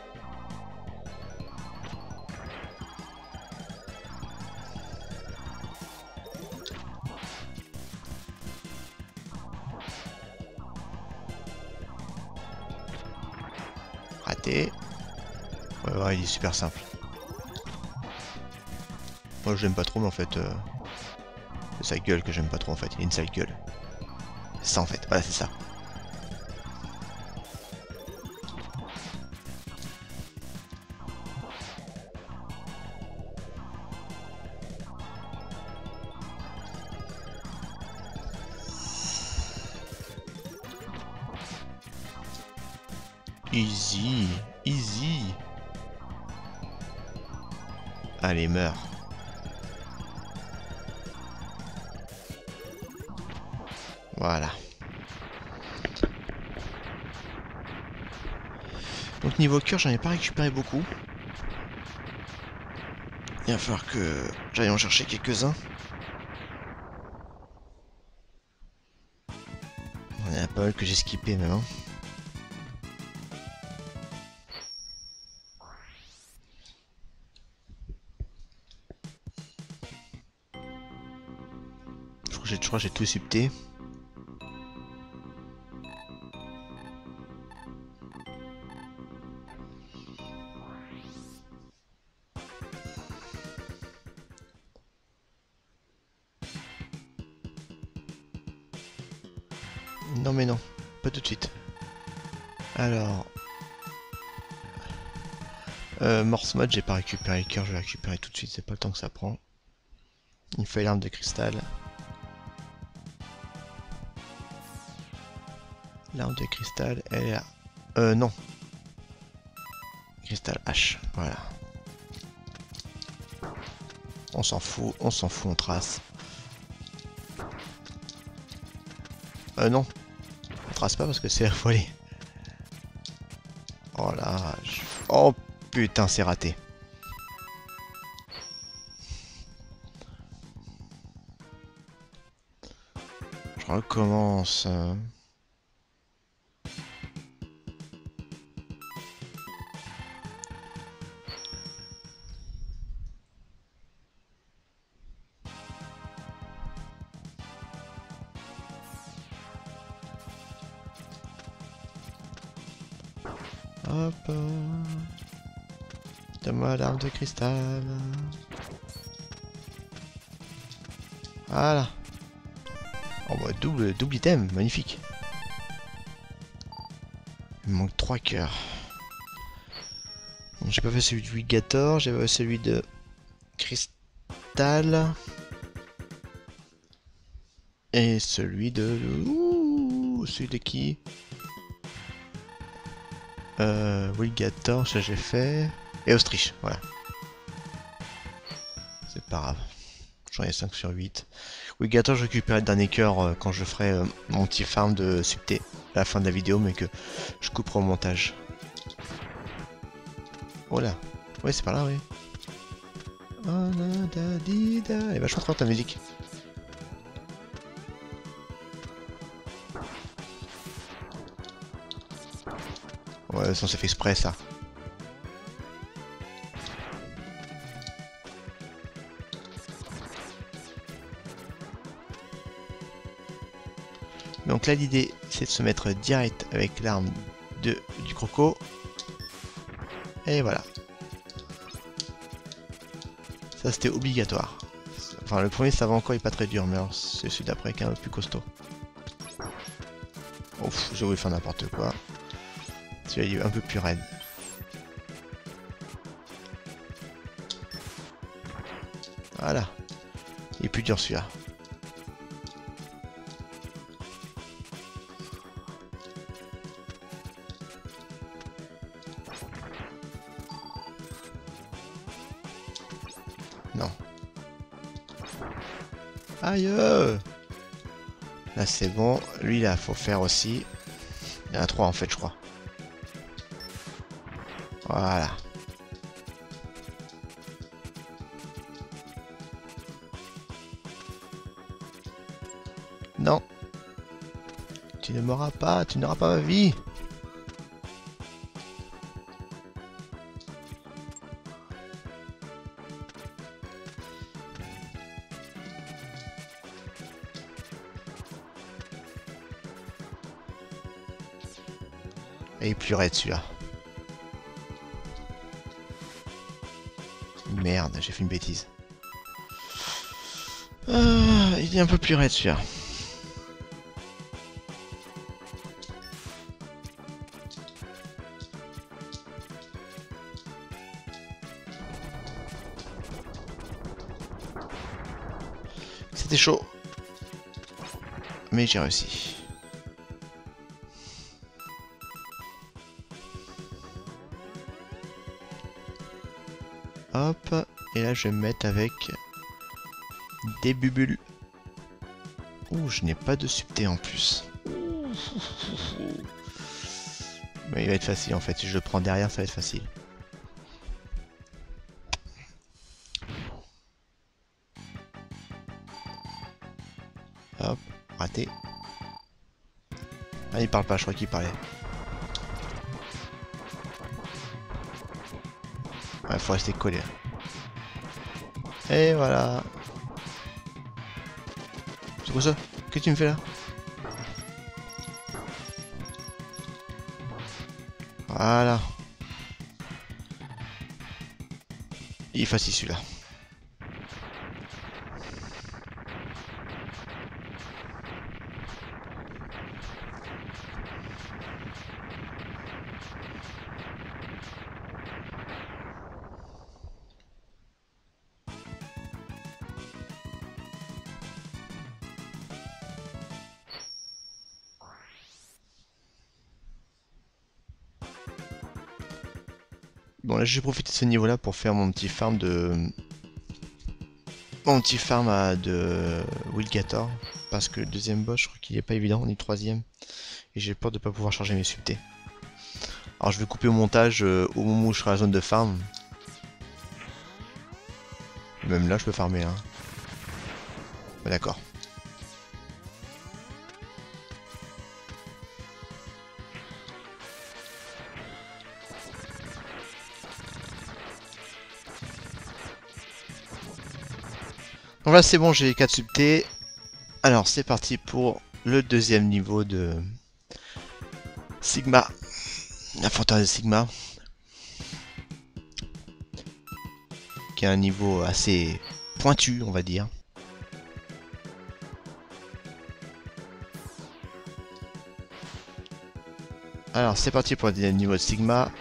Raté. Ouais, ouais, il est super simple. Moi, je l'aime pas trop, mais en fait... Euh... C'est sa gueule que j'aime pas trop, en fait. Il a une sale gueule. C'est ça, en fait. Voilà, c'est ça. Easy, easy. Allez, meurs. Voilà. Donc niveau cœur, j'en ai pas récupéré beaucoup. Il va falloir que j'aille en chercher quelques-uns. Il y en a pas mal que j'ai skippé même. Hein. Je crois que j'ai tout subté. Non mais non, pas tout de suite. Alors... Euh, Morse mode, j'ai pas récupéré le cœur, je vais récupérer tout de suite, c'est pas le temps que ça prend. Il me fait l'arme de cristal. L'arme de cristal, elle est là. Euh, non. Cristal H, voilà. On s'en fout, on s'en fout, on trace. Euh, non. On trace pas parce que c'est affolé. Oh là. Je... Oh putain, c'est raté. Je recommence. Hop. Donne-moi l'arme de cristal. Voilà. Oh bah double, double item, magnifique. Il me manque trois cœurs. Bon, j'ai pas fait celui de Wigator, j'ai pas fait celui de Cristal. Et celui de... Ouh, celui de qui? Euh, Wigator, ça j'ai fait. Et Austriche, voilà. C'est pas grave. J'en ai cinq sur huit. Wigator, je récupérerai le dernier cœur euh, quand je ferai euh, mon petit farm de subté à la fin de la vidéo, mais que je couperai au montage. Oh là. Ouais, c'est par là, oui. Oh là, da, di, da. Elle est vachement trop ta musique. Ouais, ça c'est fait exprès, ça. Donc là, l'idée, c'est de se mettre direct avec l'arme de du croco. Et voilà. Ça, c'était obligatoire. Enfin, le premier, ça va encore, il est pas très dur, mais alors c'est celui d'après qui est un peu plus costaud. Ouf, j'ai voulu faire n'importe quoi. Celui-là, il est un peu plus raide. Voilà. Il est plus dur, celui-là. Non. Aïe! Là, c'est bon. Lui, là, faut faire aussi. Il y en a trois, en fait, je crois. Voilà. Non. Tu ne mourras pas, tu n'auras pas ma vie. Et il pleurait dessus-là. Merde, j'ai fait une bêtise. Ah, il est un peu plus raide celui-là. C'était chaud. Mais j'ai réussi. Hop. Et là je vais me mettre avec des bubules. Ouh, je n'ai pas de subté en plus. Mais il va être facile en fait. Si je le prends derrière, ça va être facile. Hop, raté. Ah, il parle pas, je crois qu'il parlait. Ouais, faut rester collé. Et voilà. C'est quoi ça? Qu'est-ce que tu me fais là? Voilà. Il est facile celui-là. Bon, là j'ai profité de ce niveau là pour faire mon petit farm de... Mon petit farm à de Wilgator. Parce que le deuxième boss, je crois qu'il est pas évident, ni le troisième. Et j'ai peur de pas pouvoir charger mes subtés. Alors je vais couper au montage euh, au moment où je serai à la zone de farm. Même là je peux farmer hein. Ouais, d'accord. Donc là c'est bon, j'ai les quatre subtés. Alors c'est parti pour le deuxième niveau de Sigma. La forteresse de Sigma. Qui est un niveau assez pointu on va dire. Alors c'est parti pour le deuxième niveau de Sigma.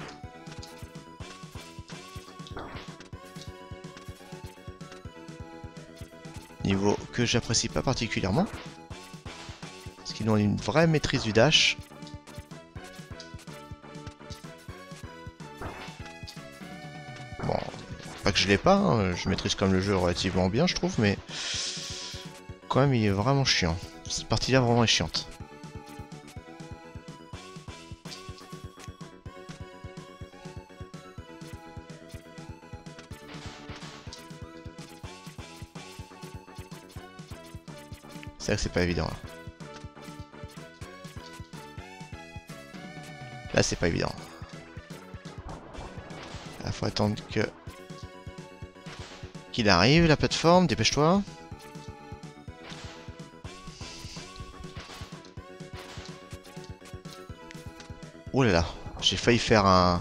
Niveau que j'apprécie pas particulièrement. Parce qu'ils ont une vraie maîtrise du dash. Bon, pas que je l'ai pas, hein, je maîtrise quand même le jeu relativement bien je trouve, mais quand même il est vraiment chiant. Cette partie là vraiment est chiante. C'est vrai que c'est pas évident là. Là c'est pas évident. Là faut attendre que qu'il arrive la plateforme, dépêche-toi. Oh là là, j'ai failli faire un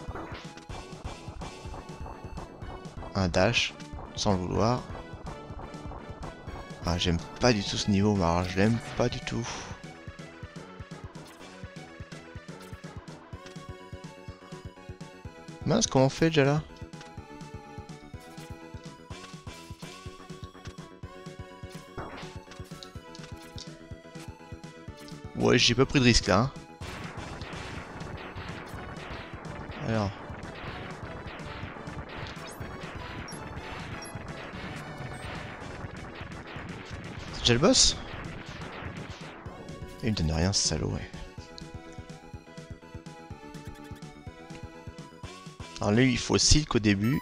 un dash sans le vouloir. Ah, j'aime pas du tout ce niveau, mais alors je l'aime pas du tout. Mince, comment on fait déjà là? Ouais, j'ai pas pris de risque là. Hein. Alors. C'est déjà le boss? Il me donne rien, ce salaud, ouais. Alors lui, il faut silk au début.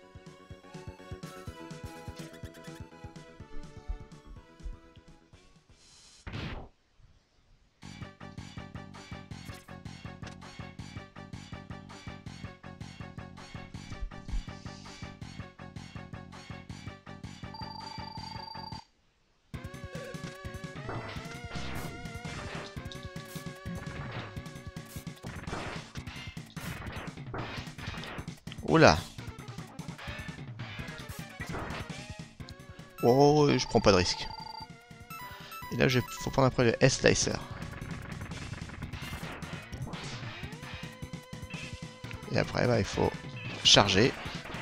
Oula. Oh, je prends pas de risque. Et là, il faut prendre après le S-Slicer. Et après, bah, il faut charger.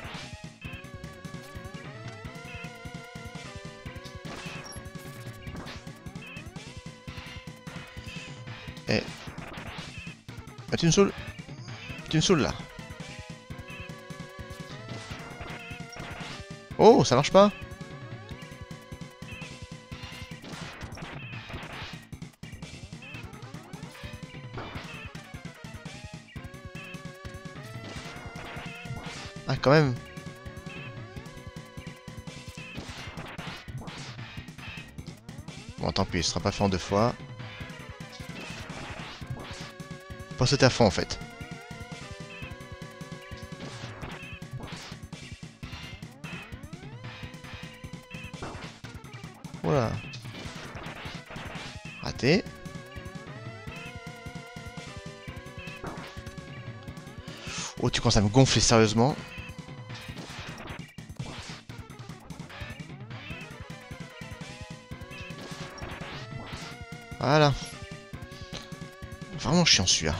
Et... Ah, tu me saoules. Tu me saoules là. Oh, ça marche pas. Ah, quand même. Bon, tant pis, ce sera pas fait en deux fois. Faut sauter à fond en fait. Voilà. Raté. Oh, tu commences à me gonfler sérieusement. Voilà. Vraiment chiant celui-là.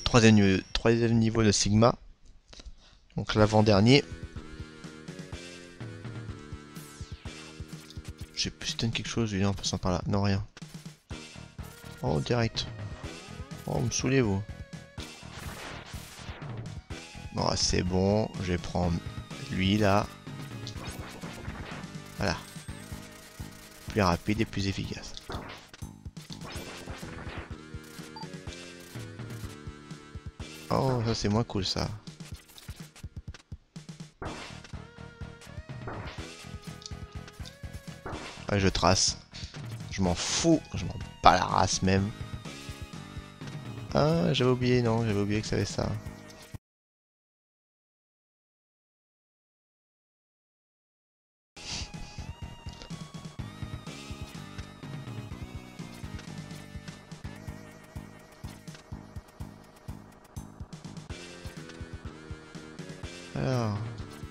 troisième niveau, troisième niveau de Sigma. Donc l'avant-dernier. J'ai plus donne quelque chose lui en passant par là. Non, rien. Oh, direct. Oh, vous me saoulez vous. Bon, c'est bon. Je vais prendre lui là. Voilà. Plus rapide et plus efficace. Oh, ça c'est moins cool ça. Ouais, je trace. Je m'en fous. Je m'en bats la race même. Ah, j'avais oublié, non, j'avais oublié que ça avait ça. Alors...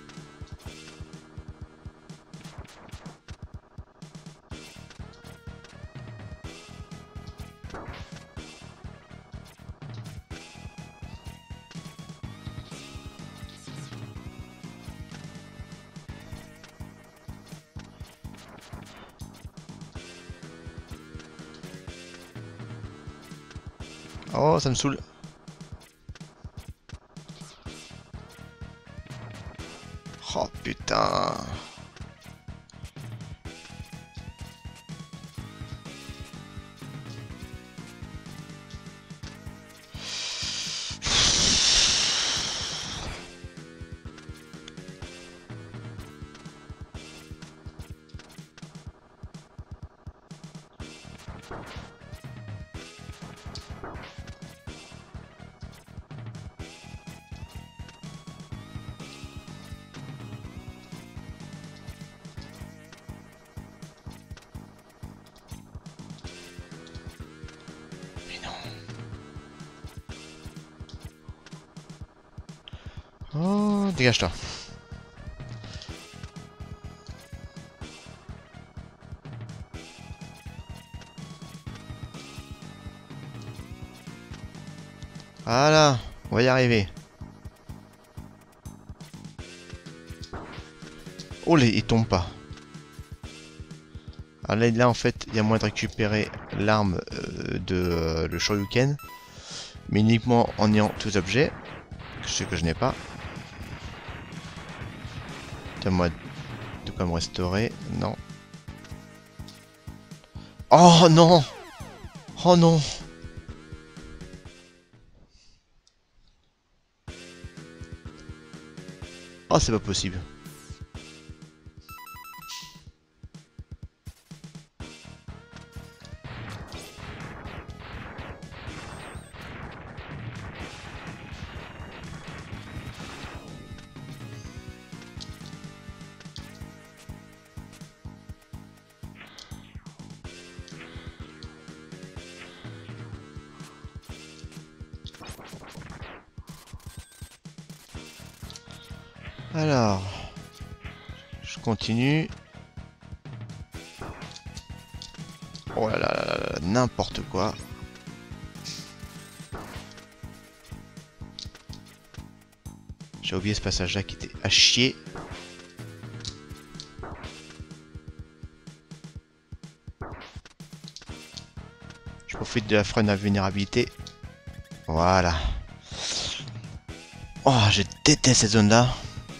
Oh, ça me saoule. Oh putain. Oh, dégage-toi. Voilà, on va y arriver. Oh, les, il tombe pas. Alors là, là, en fait, il y a moyen de récupérer l'arme euh, de euh, le Shoryuken, mais uniquement en ayant tous les objets, ce que je n'ai pas. Donne-moi de quoi me restaurer. Non. Oh non! Oh non! Oh, c'est pas possible. Alors, je continue. Oh là là là là, n'importe quoi. J'ai oublié ce passage-là qui était à chier. Je profite de la freine à vulnérabilité. Voilà. Oh, je déteste cette zone-là.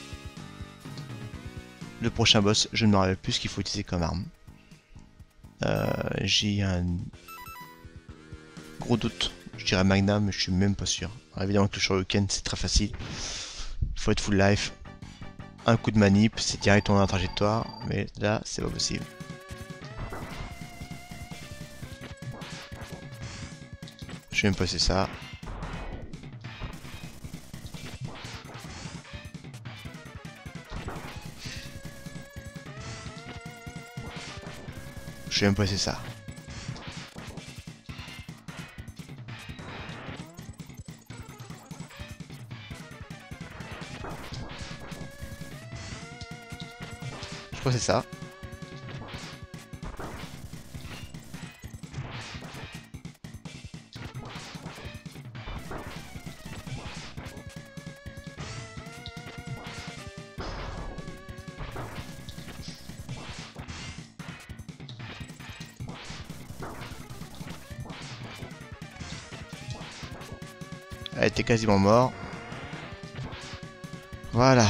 Le prochain boss, je ne me rappelle plus ce qu'il faut utiliser comme arme. Euh, J'ai un gros doute. Je dirais Magnum, mais je suis même pas sûr. Alors, évidemment que le Shoryuken, c'est très facile. Il faut être full life. Un coup de manip, c'est direct dans la trajectoire. Mais là, c'est pas possible. Je vais me passer ça. Je vais me passer ça. Je crois que c'est ça. Elle était quasiment morte. Voilà.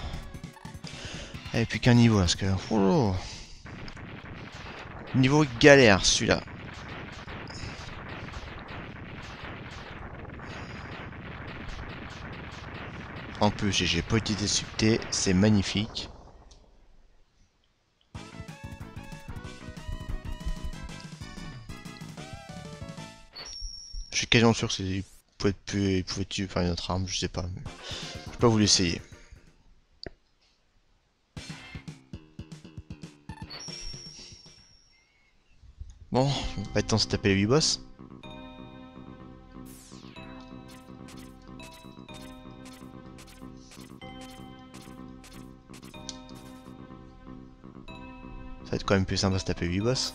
Et puis qu'un niveau, parce que... Oh, niveau galère, celui-là. En plus, j'ai pas utilisé subté, c'est magnifique. Je suis quasiment sûr que c'est... Pouvait plus, pouvait tuer par une autre arme, je sais pas. Mais... J'ai pas voulu essayer. Bon, il va pas être temps de se taper les huit boss. Ça va être quand même plus sympa de se taper huit boss.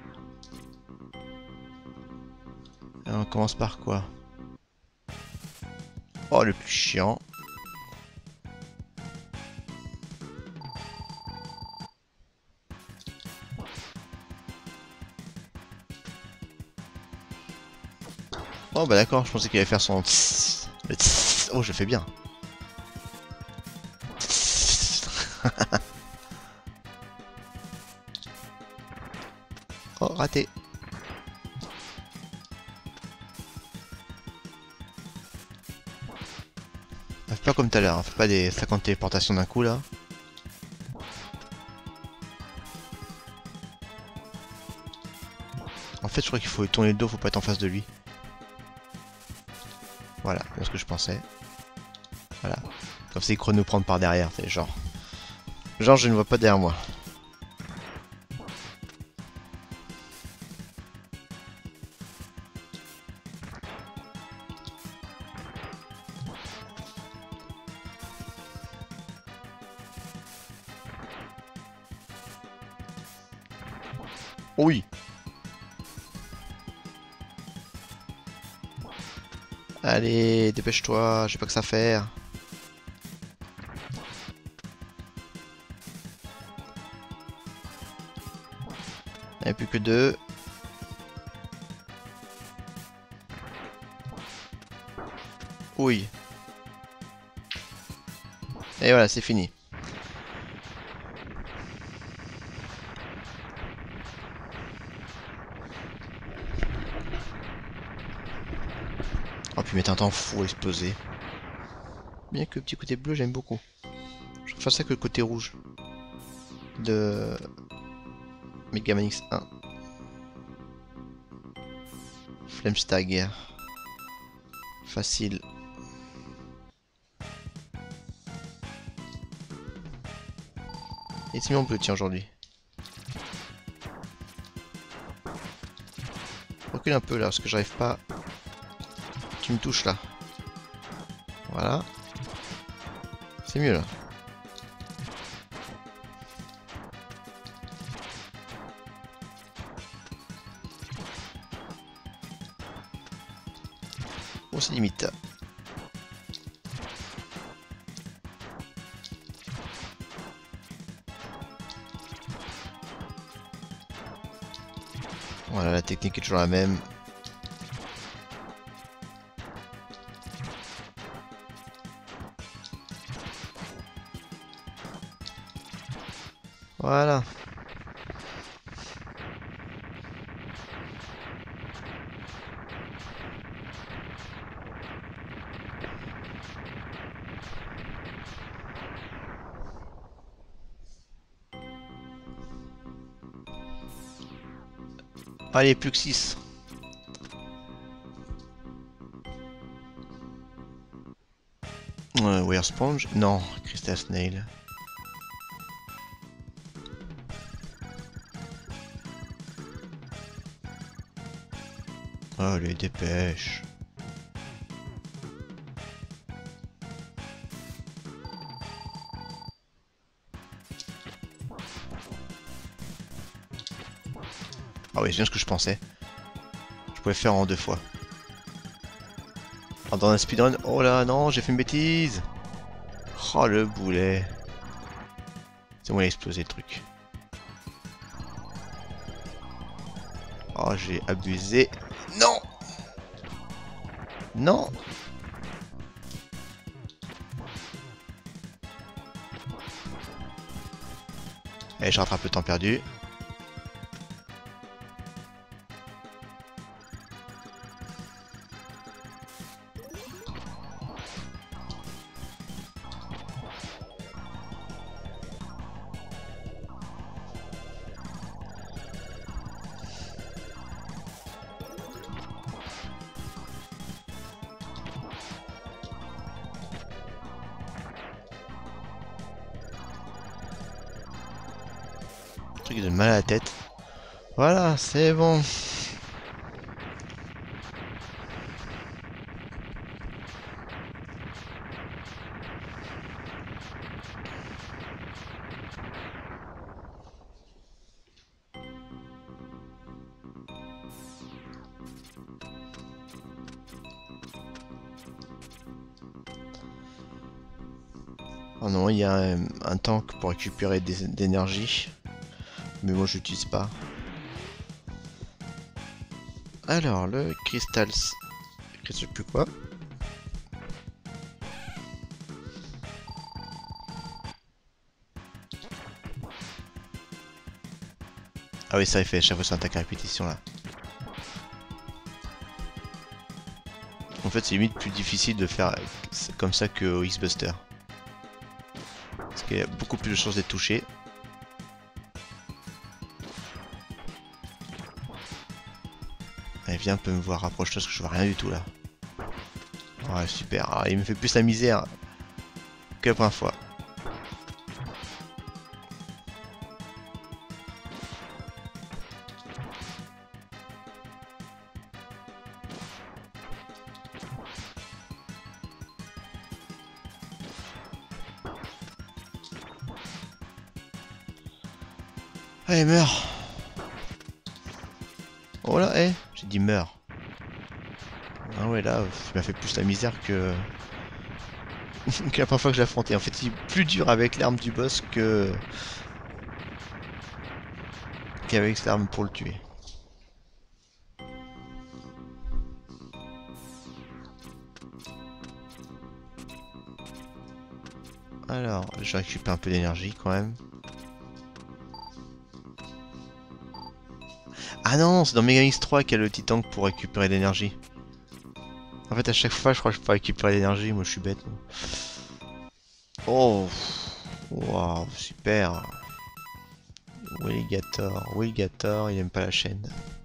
Et on commence par quoi? Oh, le plus chiant. Oh bah d'accord, je pensais qu'il allait faire son tss, le tss. Oh, je le fais bien. Oh, raté. Fais pas comme tout à l'heure, hein. Fais pas des cinquante téléportations d'un coup là. En fait, je crois qu'il faut tourner le dos, faut pas être en face de lui. Voilà, c'est ce que je pensais. Voilà. Comme ça, il croit nous prendre par derrière, c'est genre. Genre, je ne vois pas derrière moi. Oui. Allez, dépêche-toi, j'ai pas que ça à faire. Il n'y a plus que deux. Oui. Et voilà, c'est fini. Oh, puis mettre un temps fou à exploser. Bien que le petit côté bleu, j'aime beaucoup. Je préfère ça que le côté rouge de Mega Man X un. Flamestag. Facile. Et c'est mis en bleu, tiens, aujourd'hui. Recule un peu là, parce que j'arrive pas. Tu me touches là. Voilà. C'est mieux là. Bon, c'est limite. Voilà, la technique est toujours la même. Voilà. Allez, plus que six. Euh, Wire Sponge? Non, Crystal Snail. Allez, dépêche. Ah oui, c'est bien ce que je pensais. Je pouvais faire en deux fois. Ah, dans un speedrun... Oh là, non, j'ai fait une bêtise. Oh, le boulet. C'est bon, il a explosé le truc. Oh, j'ai abusé. Non. Non. Allez, je rattrape le temps perdu. Truc qui donne mal à la tête. Voilà, c'est bon. Oh non, il y a un, un tank pour récupérer des d'énergie. Mais moi je l'utilise pas. Alors, le cristal... Je sais plus quoi. Ah oui, ça il fait chaque fois sur attaque à répétition là. En fait, c'est limite plus difficile de faire comme ça que au X-Buster. Parce qu'il y a beaucoup plus de chances d'être touché. Allez, viens un peu me voir, rapproche-toi parce que je vois rien du tout là. Ouais, super. Alors, il me fait plus la misère que la première fois. Allez, meurs. Oh là, hé, j'ai dit meurs. Ah ouais, là, il m'a fait plus la misère que... que la première fois que je l'ai affronté. En fait, il est plus dur avec l'arme du boss que... qu'avec l'arme pour le tuer. Alors, je récupère un peu d'énergie quand même. Ah non, c'est dans Mega X trois qu'il y a le petit tank pour récupérer de l'énergie. En fait, à chaque fois, je crois que je peux récupérer l'énergie. Moi, je suis bête. Moi. Oh, waouh, super. Willigator, Willigator, il aime pas la chaîne.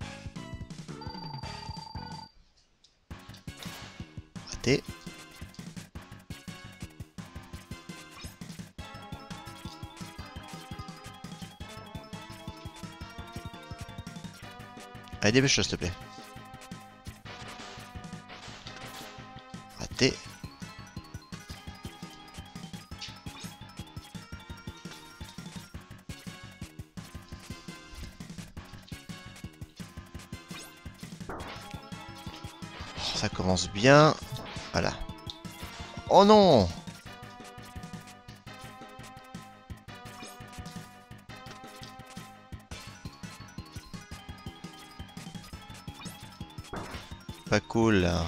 Raté. Allez, dépêche-toi, s'il te plaît. Raté. Oh, ça commence bien. Voilà. Oh non! Pas cool là.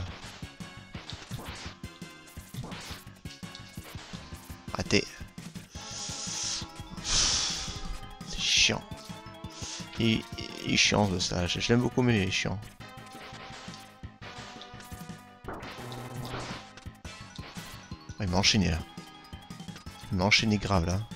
Raté. C'est chiant. Il, il est chiant de ça. Je, je l'aime beaucoup, mais il est chiant. Oh, il m'a enchaîné là. Il m'a enchaîné grave là.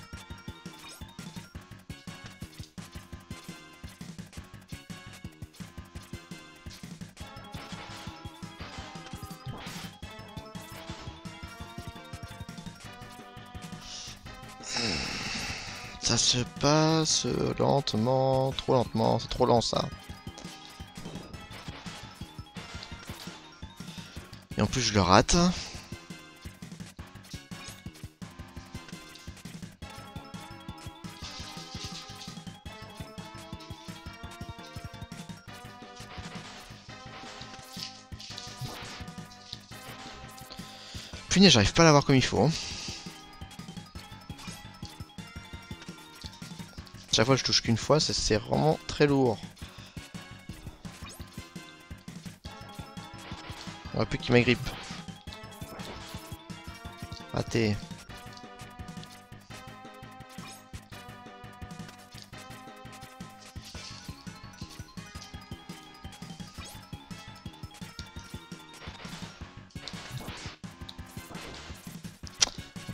Ça se passe lentement, trop lentement, c'est trop lent ça. Et en plus je le rate. Punaise, j'arrive pas à l'avoir comme il faut. Hein. Chaque fois que je touche qu'une fois, c'est vraiment très lourd. On va plus qu'il m'agrippe. Raté.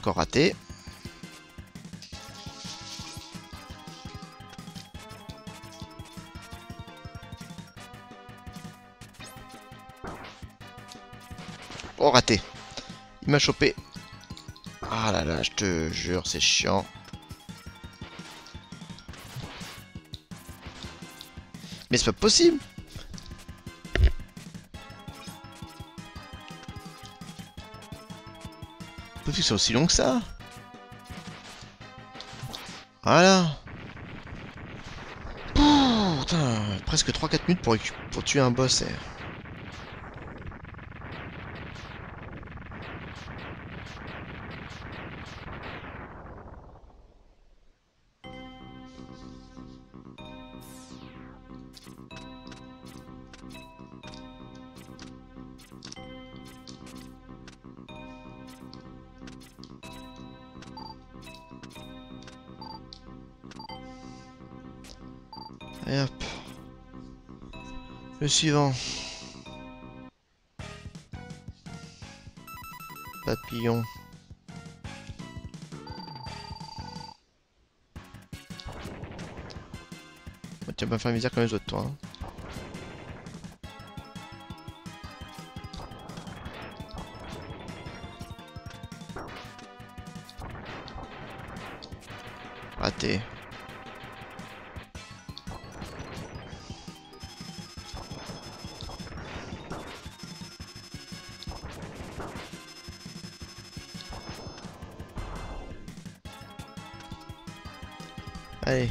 encore raté. Oh, raté. Il m'a chopé. Ah là là, je te jure, c'est chiant. Mais c'est pas possible. Pas que c'est aussi long que ça. Voilà. Pouh, putain, presque trois quatre minutes pour, pour tuer un boss. Eh. Et hop. Le suivant. Papillon. Bon, tu vas pas me faire misère comme les autres, toi. Hein. Raté. Allez.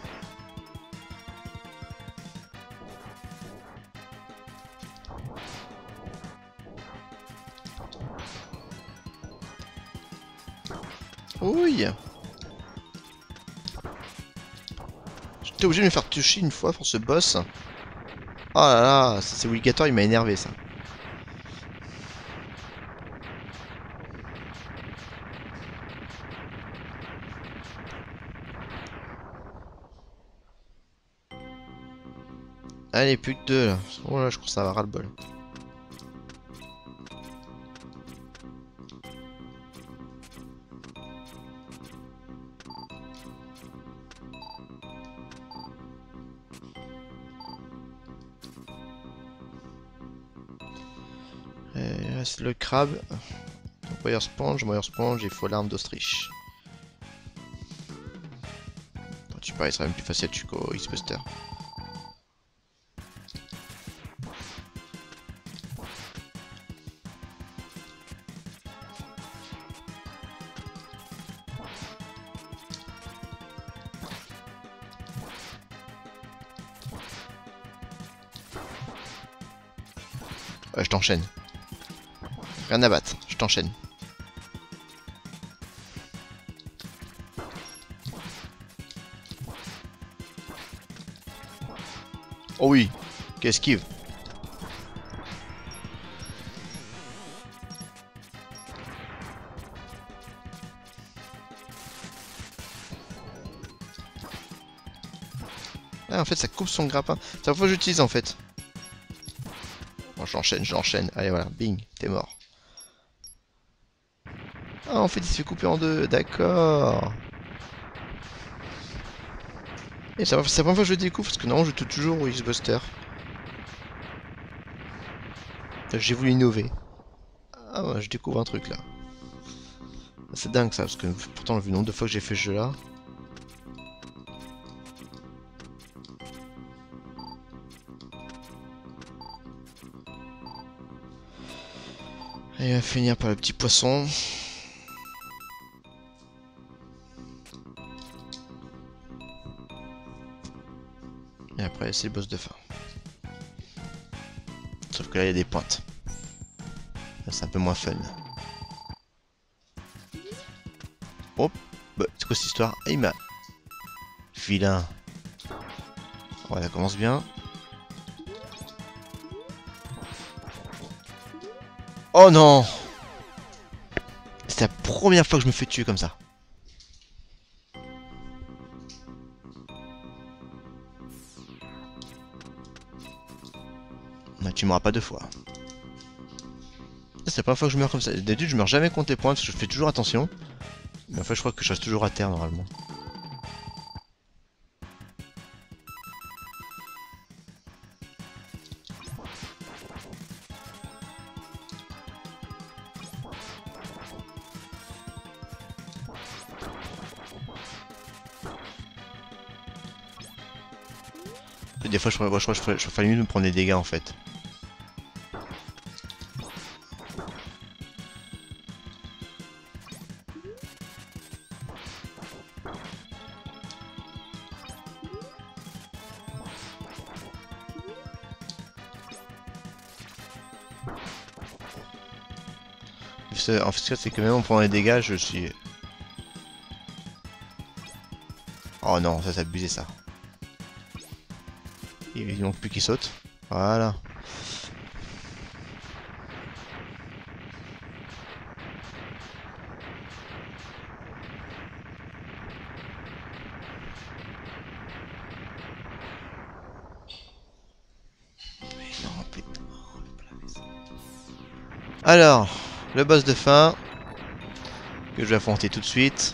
Oui. J'étais obligé de me faire toucher une fois pour ce boss. Oh là là, c'est obligatoire, il m'a énervé ça. Allez, plus que deux là. Oh là, je crois que ça va ras le bol. Il reste le crabe. Donc, Wire Sponge, Wire Sponge et faut l'arme d'Autriche. Bon, tu parais, il sera même plus facile qu'au X-Buster. Ouais, je t'enchaîne. Rien à battre, je t'enchaîne. Oh oui, qu'esquive. Ah, en fait, ça coupe son grappin. C'est la fois que j'utilise en fait. Bon, j'enchaîne, j'enchaîne. Allez, voilà, bing, t'es mort. Ah, en fait, il se fait couper en deux, d'accord. Et c'est la première fois que je le découvre, parce que non, je touche toujours au X-Buster. J'ai voulu innover. Ah ouais, je découvre un truc là. C'est dingue ça, parce que pourtant, vu le nombre de fois que j'ai fait ce jeu là. Et on va finir par le petit poisson. Et après, c'est le boss de fin. Sauf que là, il y a des pointes. Là, c'est un peu moins fun. Hop, bah, c'est quoi cette histoire? Ah, il m'a... Vilain. Ouais, ça commence bien. Oh non! C'est la première fois que je me fais tuer comme ça. Bah, tu m'auras pas deux fois. C'est la première fois que je meurs comme ça. D'habitude, je meurs jamais contre les points parce que je fais toujours attention. Mais en fait, je crois que je reste toujours à terre normalement. Des fois, je crois, je crois, je ferais, je ferais mieux de me prendre des dégâts en fait. En fait, c'est que même en prenant des dégâts, je suis... Oh non, ça c'est abusé ça. Il manque plus qu'il saute. Voilà. Alors, le boss de fin que je vais affronter tout de suite.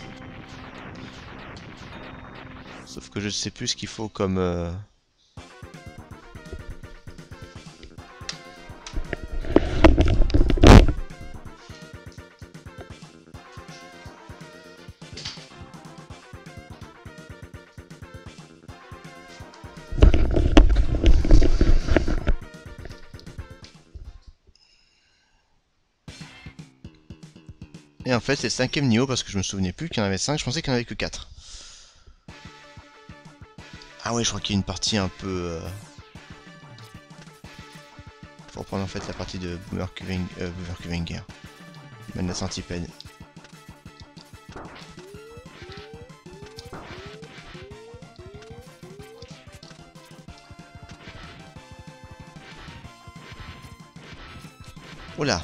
Sauf que je sais plus ce qu'il faut comme... Euh... Et en fait, c'est le cinquième niveau parce que je me souvenais plus qu'il y en avait cinq, je pensais qu'il n'y en avait que quatre. Ah ouais, je crois qu'il y a une partie un peu... Euh... Faut reprendre en fait la partie de Boomer Cuving... Euh, Boomer Cuvinger. Même la centipède. Oula.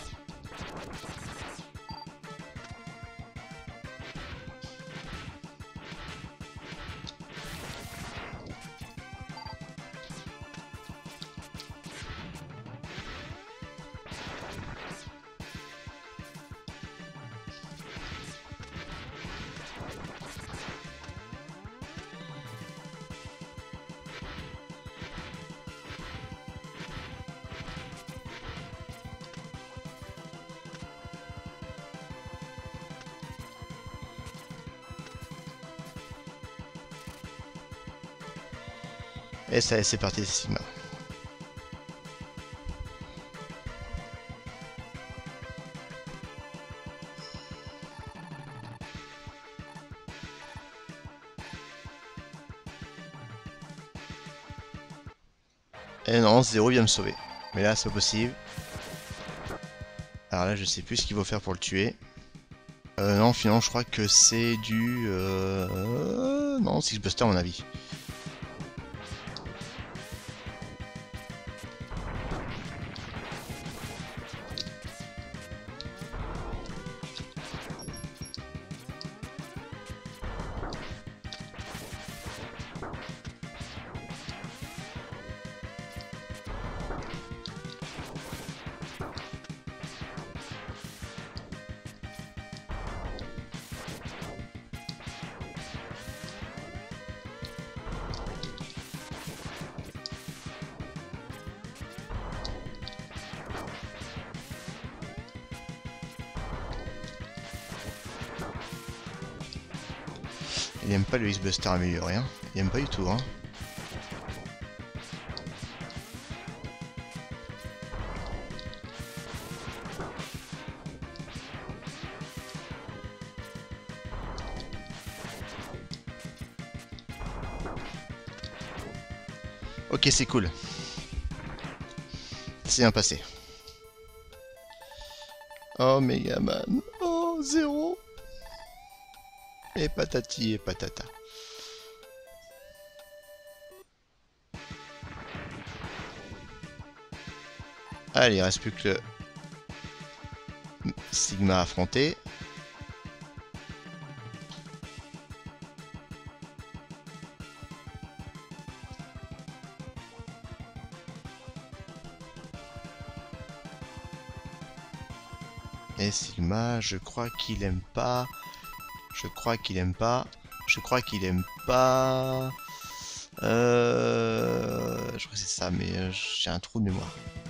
Et ça, c'est parti, Sigma. Et non, Zéro vient me sauver. Mais là, c'est pas possible. Alors là, je sais plus ce qu'il faut faire pour le tuer. Euh, non, finalement, je crois que c'est du... Euh... Non, Six Buster, à mon avis. Il aime pas le X-Buster amélioré, hein. Il aime pas du tout, hein. Ok, c'est cool. C'est bien passé. Oh, Megaman. Oh, Zéro. Et patati et patata. Allez, il reste plus que le Sigma à affronter. Et Sigma, je crois qu'il aime pas. Je crois qu'il aime pas. Je crois qu'il aime pas. Euh... Je crois que c'est ça, mais euh, j'ai un trou de mémoire.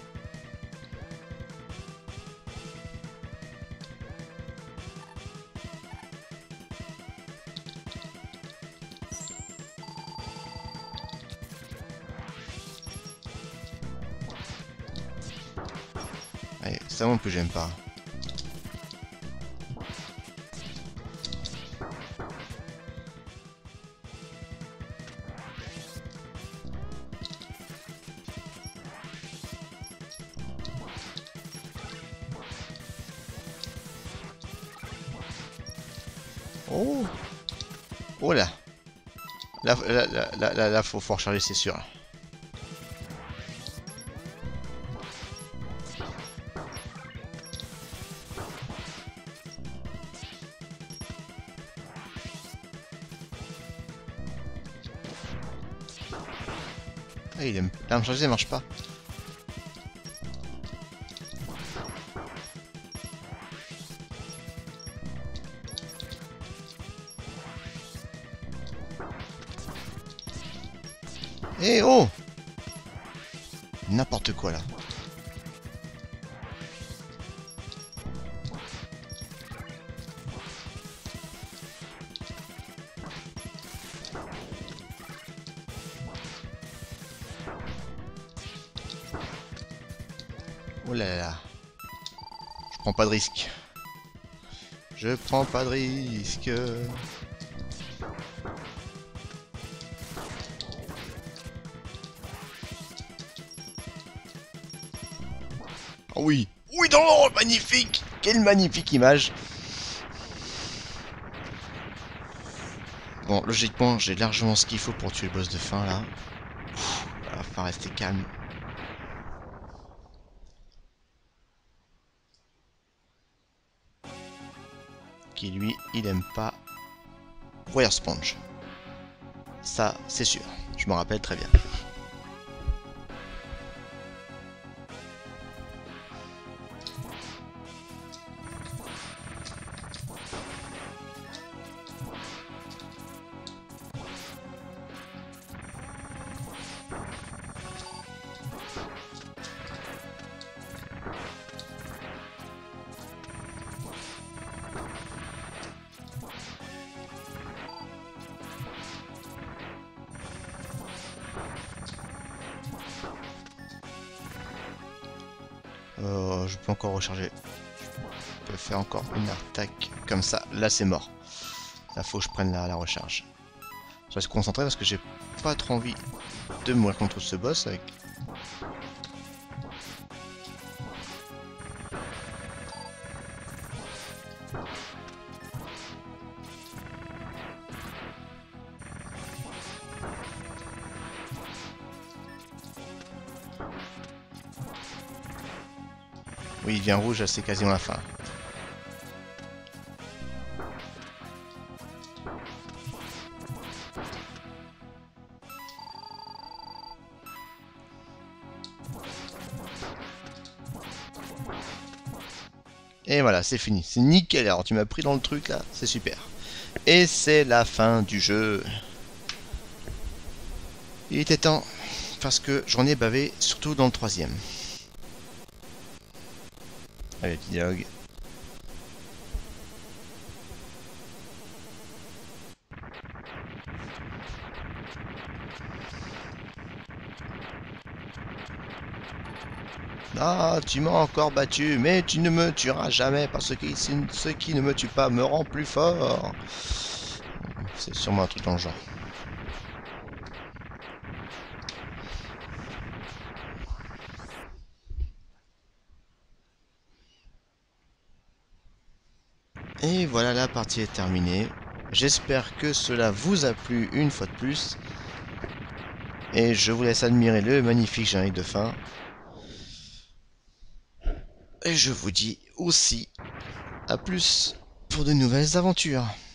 Allez, c'est vraiment que j'aime pas. Oh, oh là, là, là, là, là, là, là, faut, faut recharger, c'est sûr. Ah, il aime. L'arme chargée, ça marche pas. Eh oh! N'importe quoi là. Oh là là. Je prends pas de risque. Je prends pas de risque. Oh oui. Oui, dans l'eau, magnifique. Quelle magnifique image. Bon, logiquement, j'ai largement ce qu'il faut pour tuer le boss de fin là. Il va falloir rester calme. Qui lui, il aime pas Warrior Sponge. Ça, c'est sûr. Je me rappelle très bien. Euh, je peux encore recharger. Je peux faire encore une attaque comme ça. Là, c'est mort. Là, faut que je prenne la, la recharge. Je vais se concentrer parce que j'ai pas trop envie de mourir contre ce boss avec. Oui, il vient rouge, c'est quasiment la fin. Et voilà, c'est fini. C'est nickel. Alors, tu m'as pris dans le truc là, c'est super. Et c'est la fin du jeu. Il était temps, parce que j'en ai bavé, surtout dans le troisième. Allez, petit dialogue. Ah, tu m'as encore battu, mais tu ne me tueras jamais, parce que ce qui ne me tue pas me rend plus fort. C'est sûrement un truc dans le genre. Et voilà, la partie est terminée. J'espère que cela vous a plu une fois de plus. Et je vous laisse admirer le magnifique générique de fin. Et je vous dis aussi à plus pour de nouvelles aventures.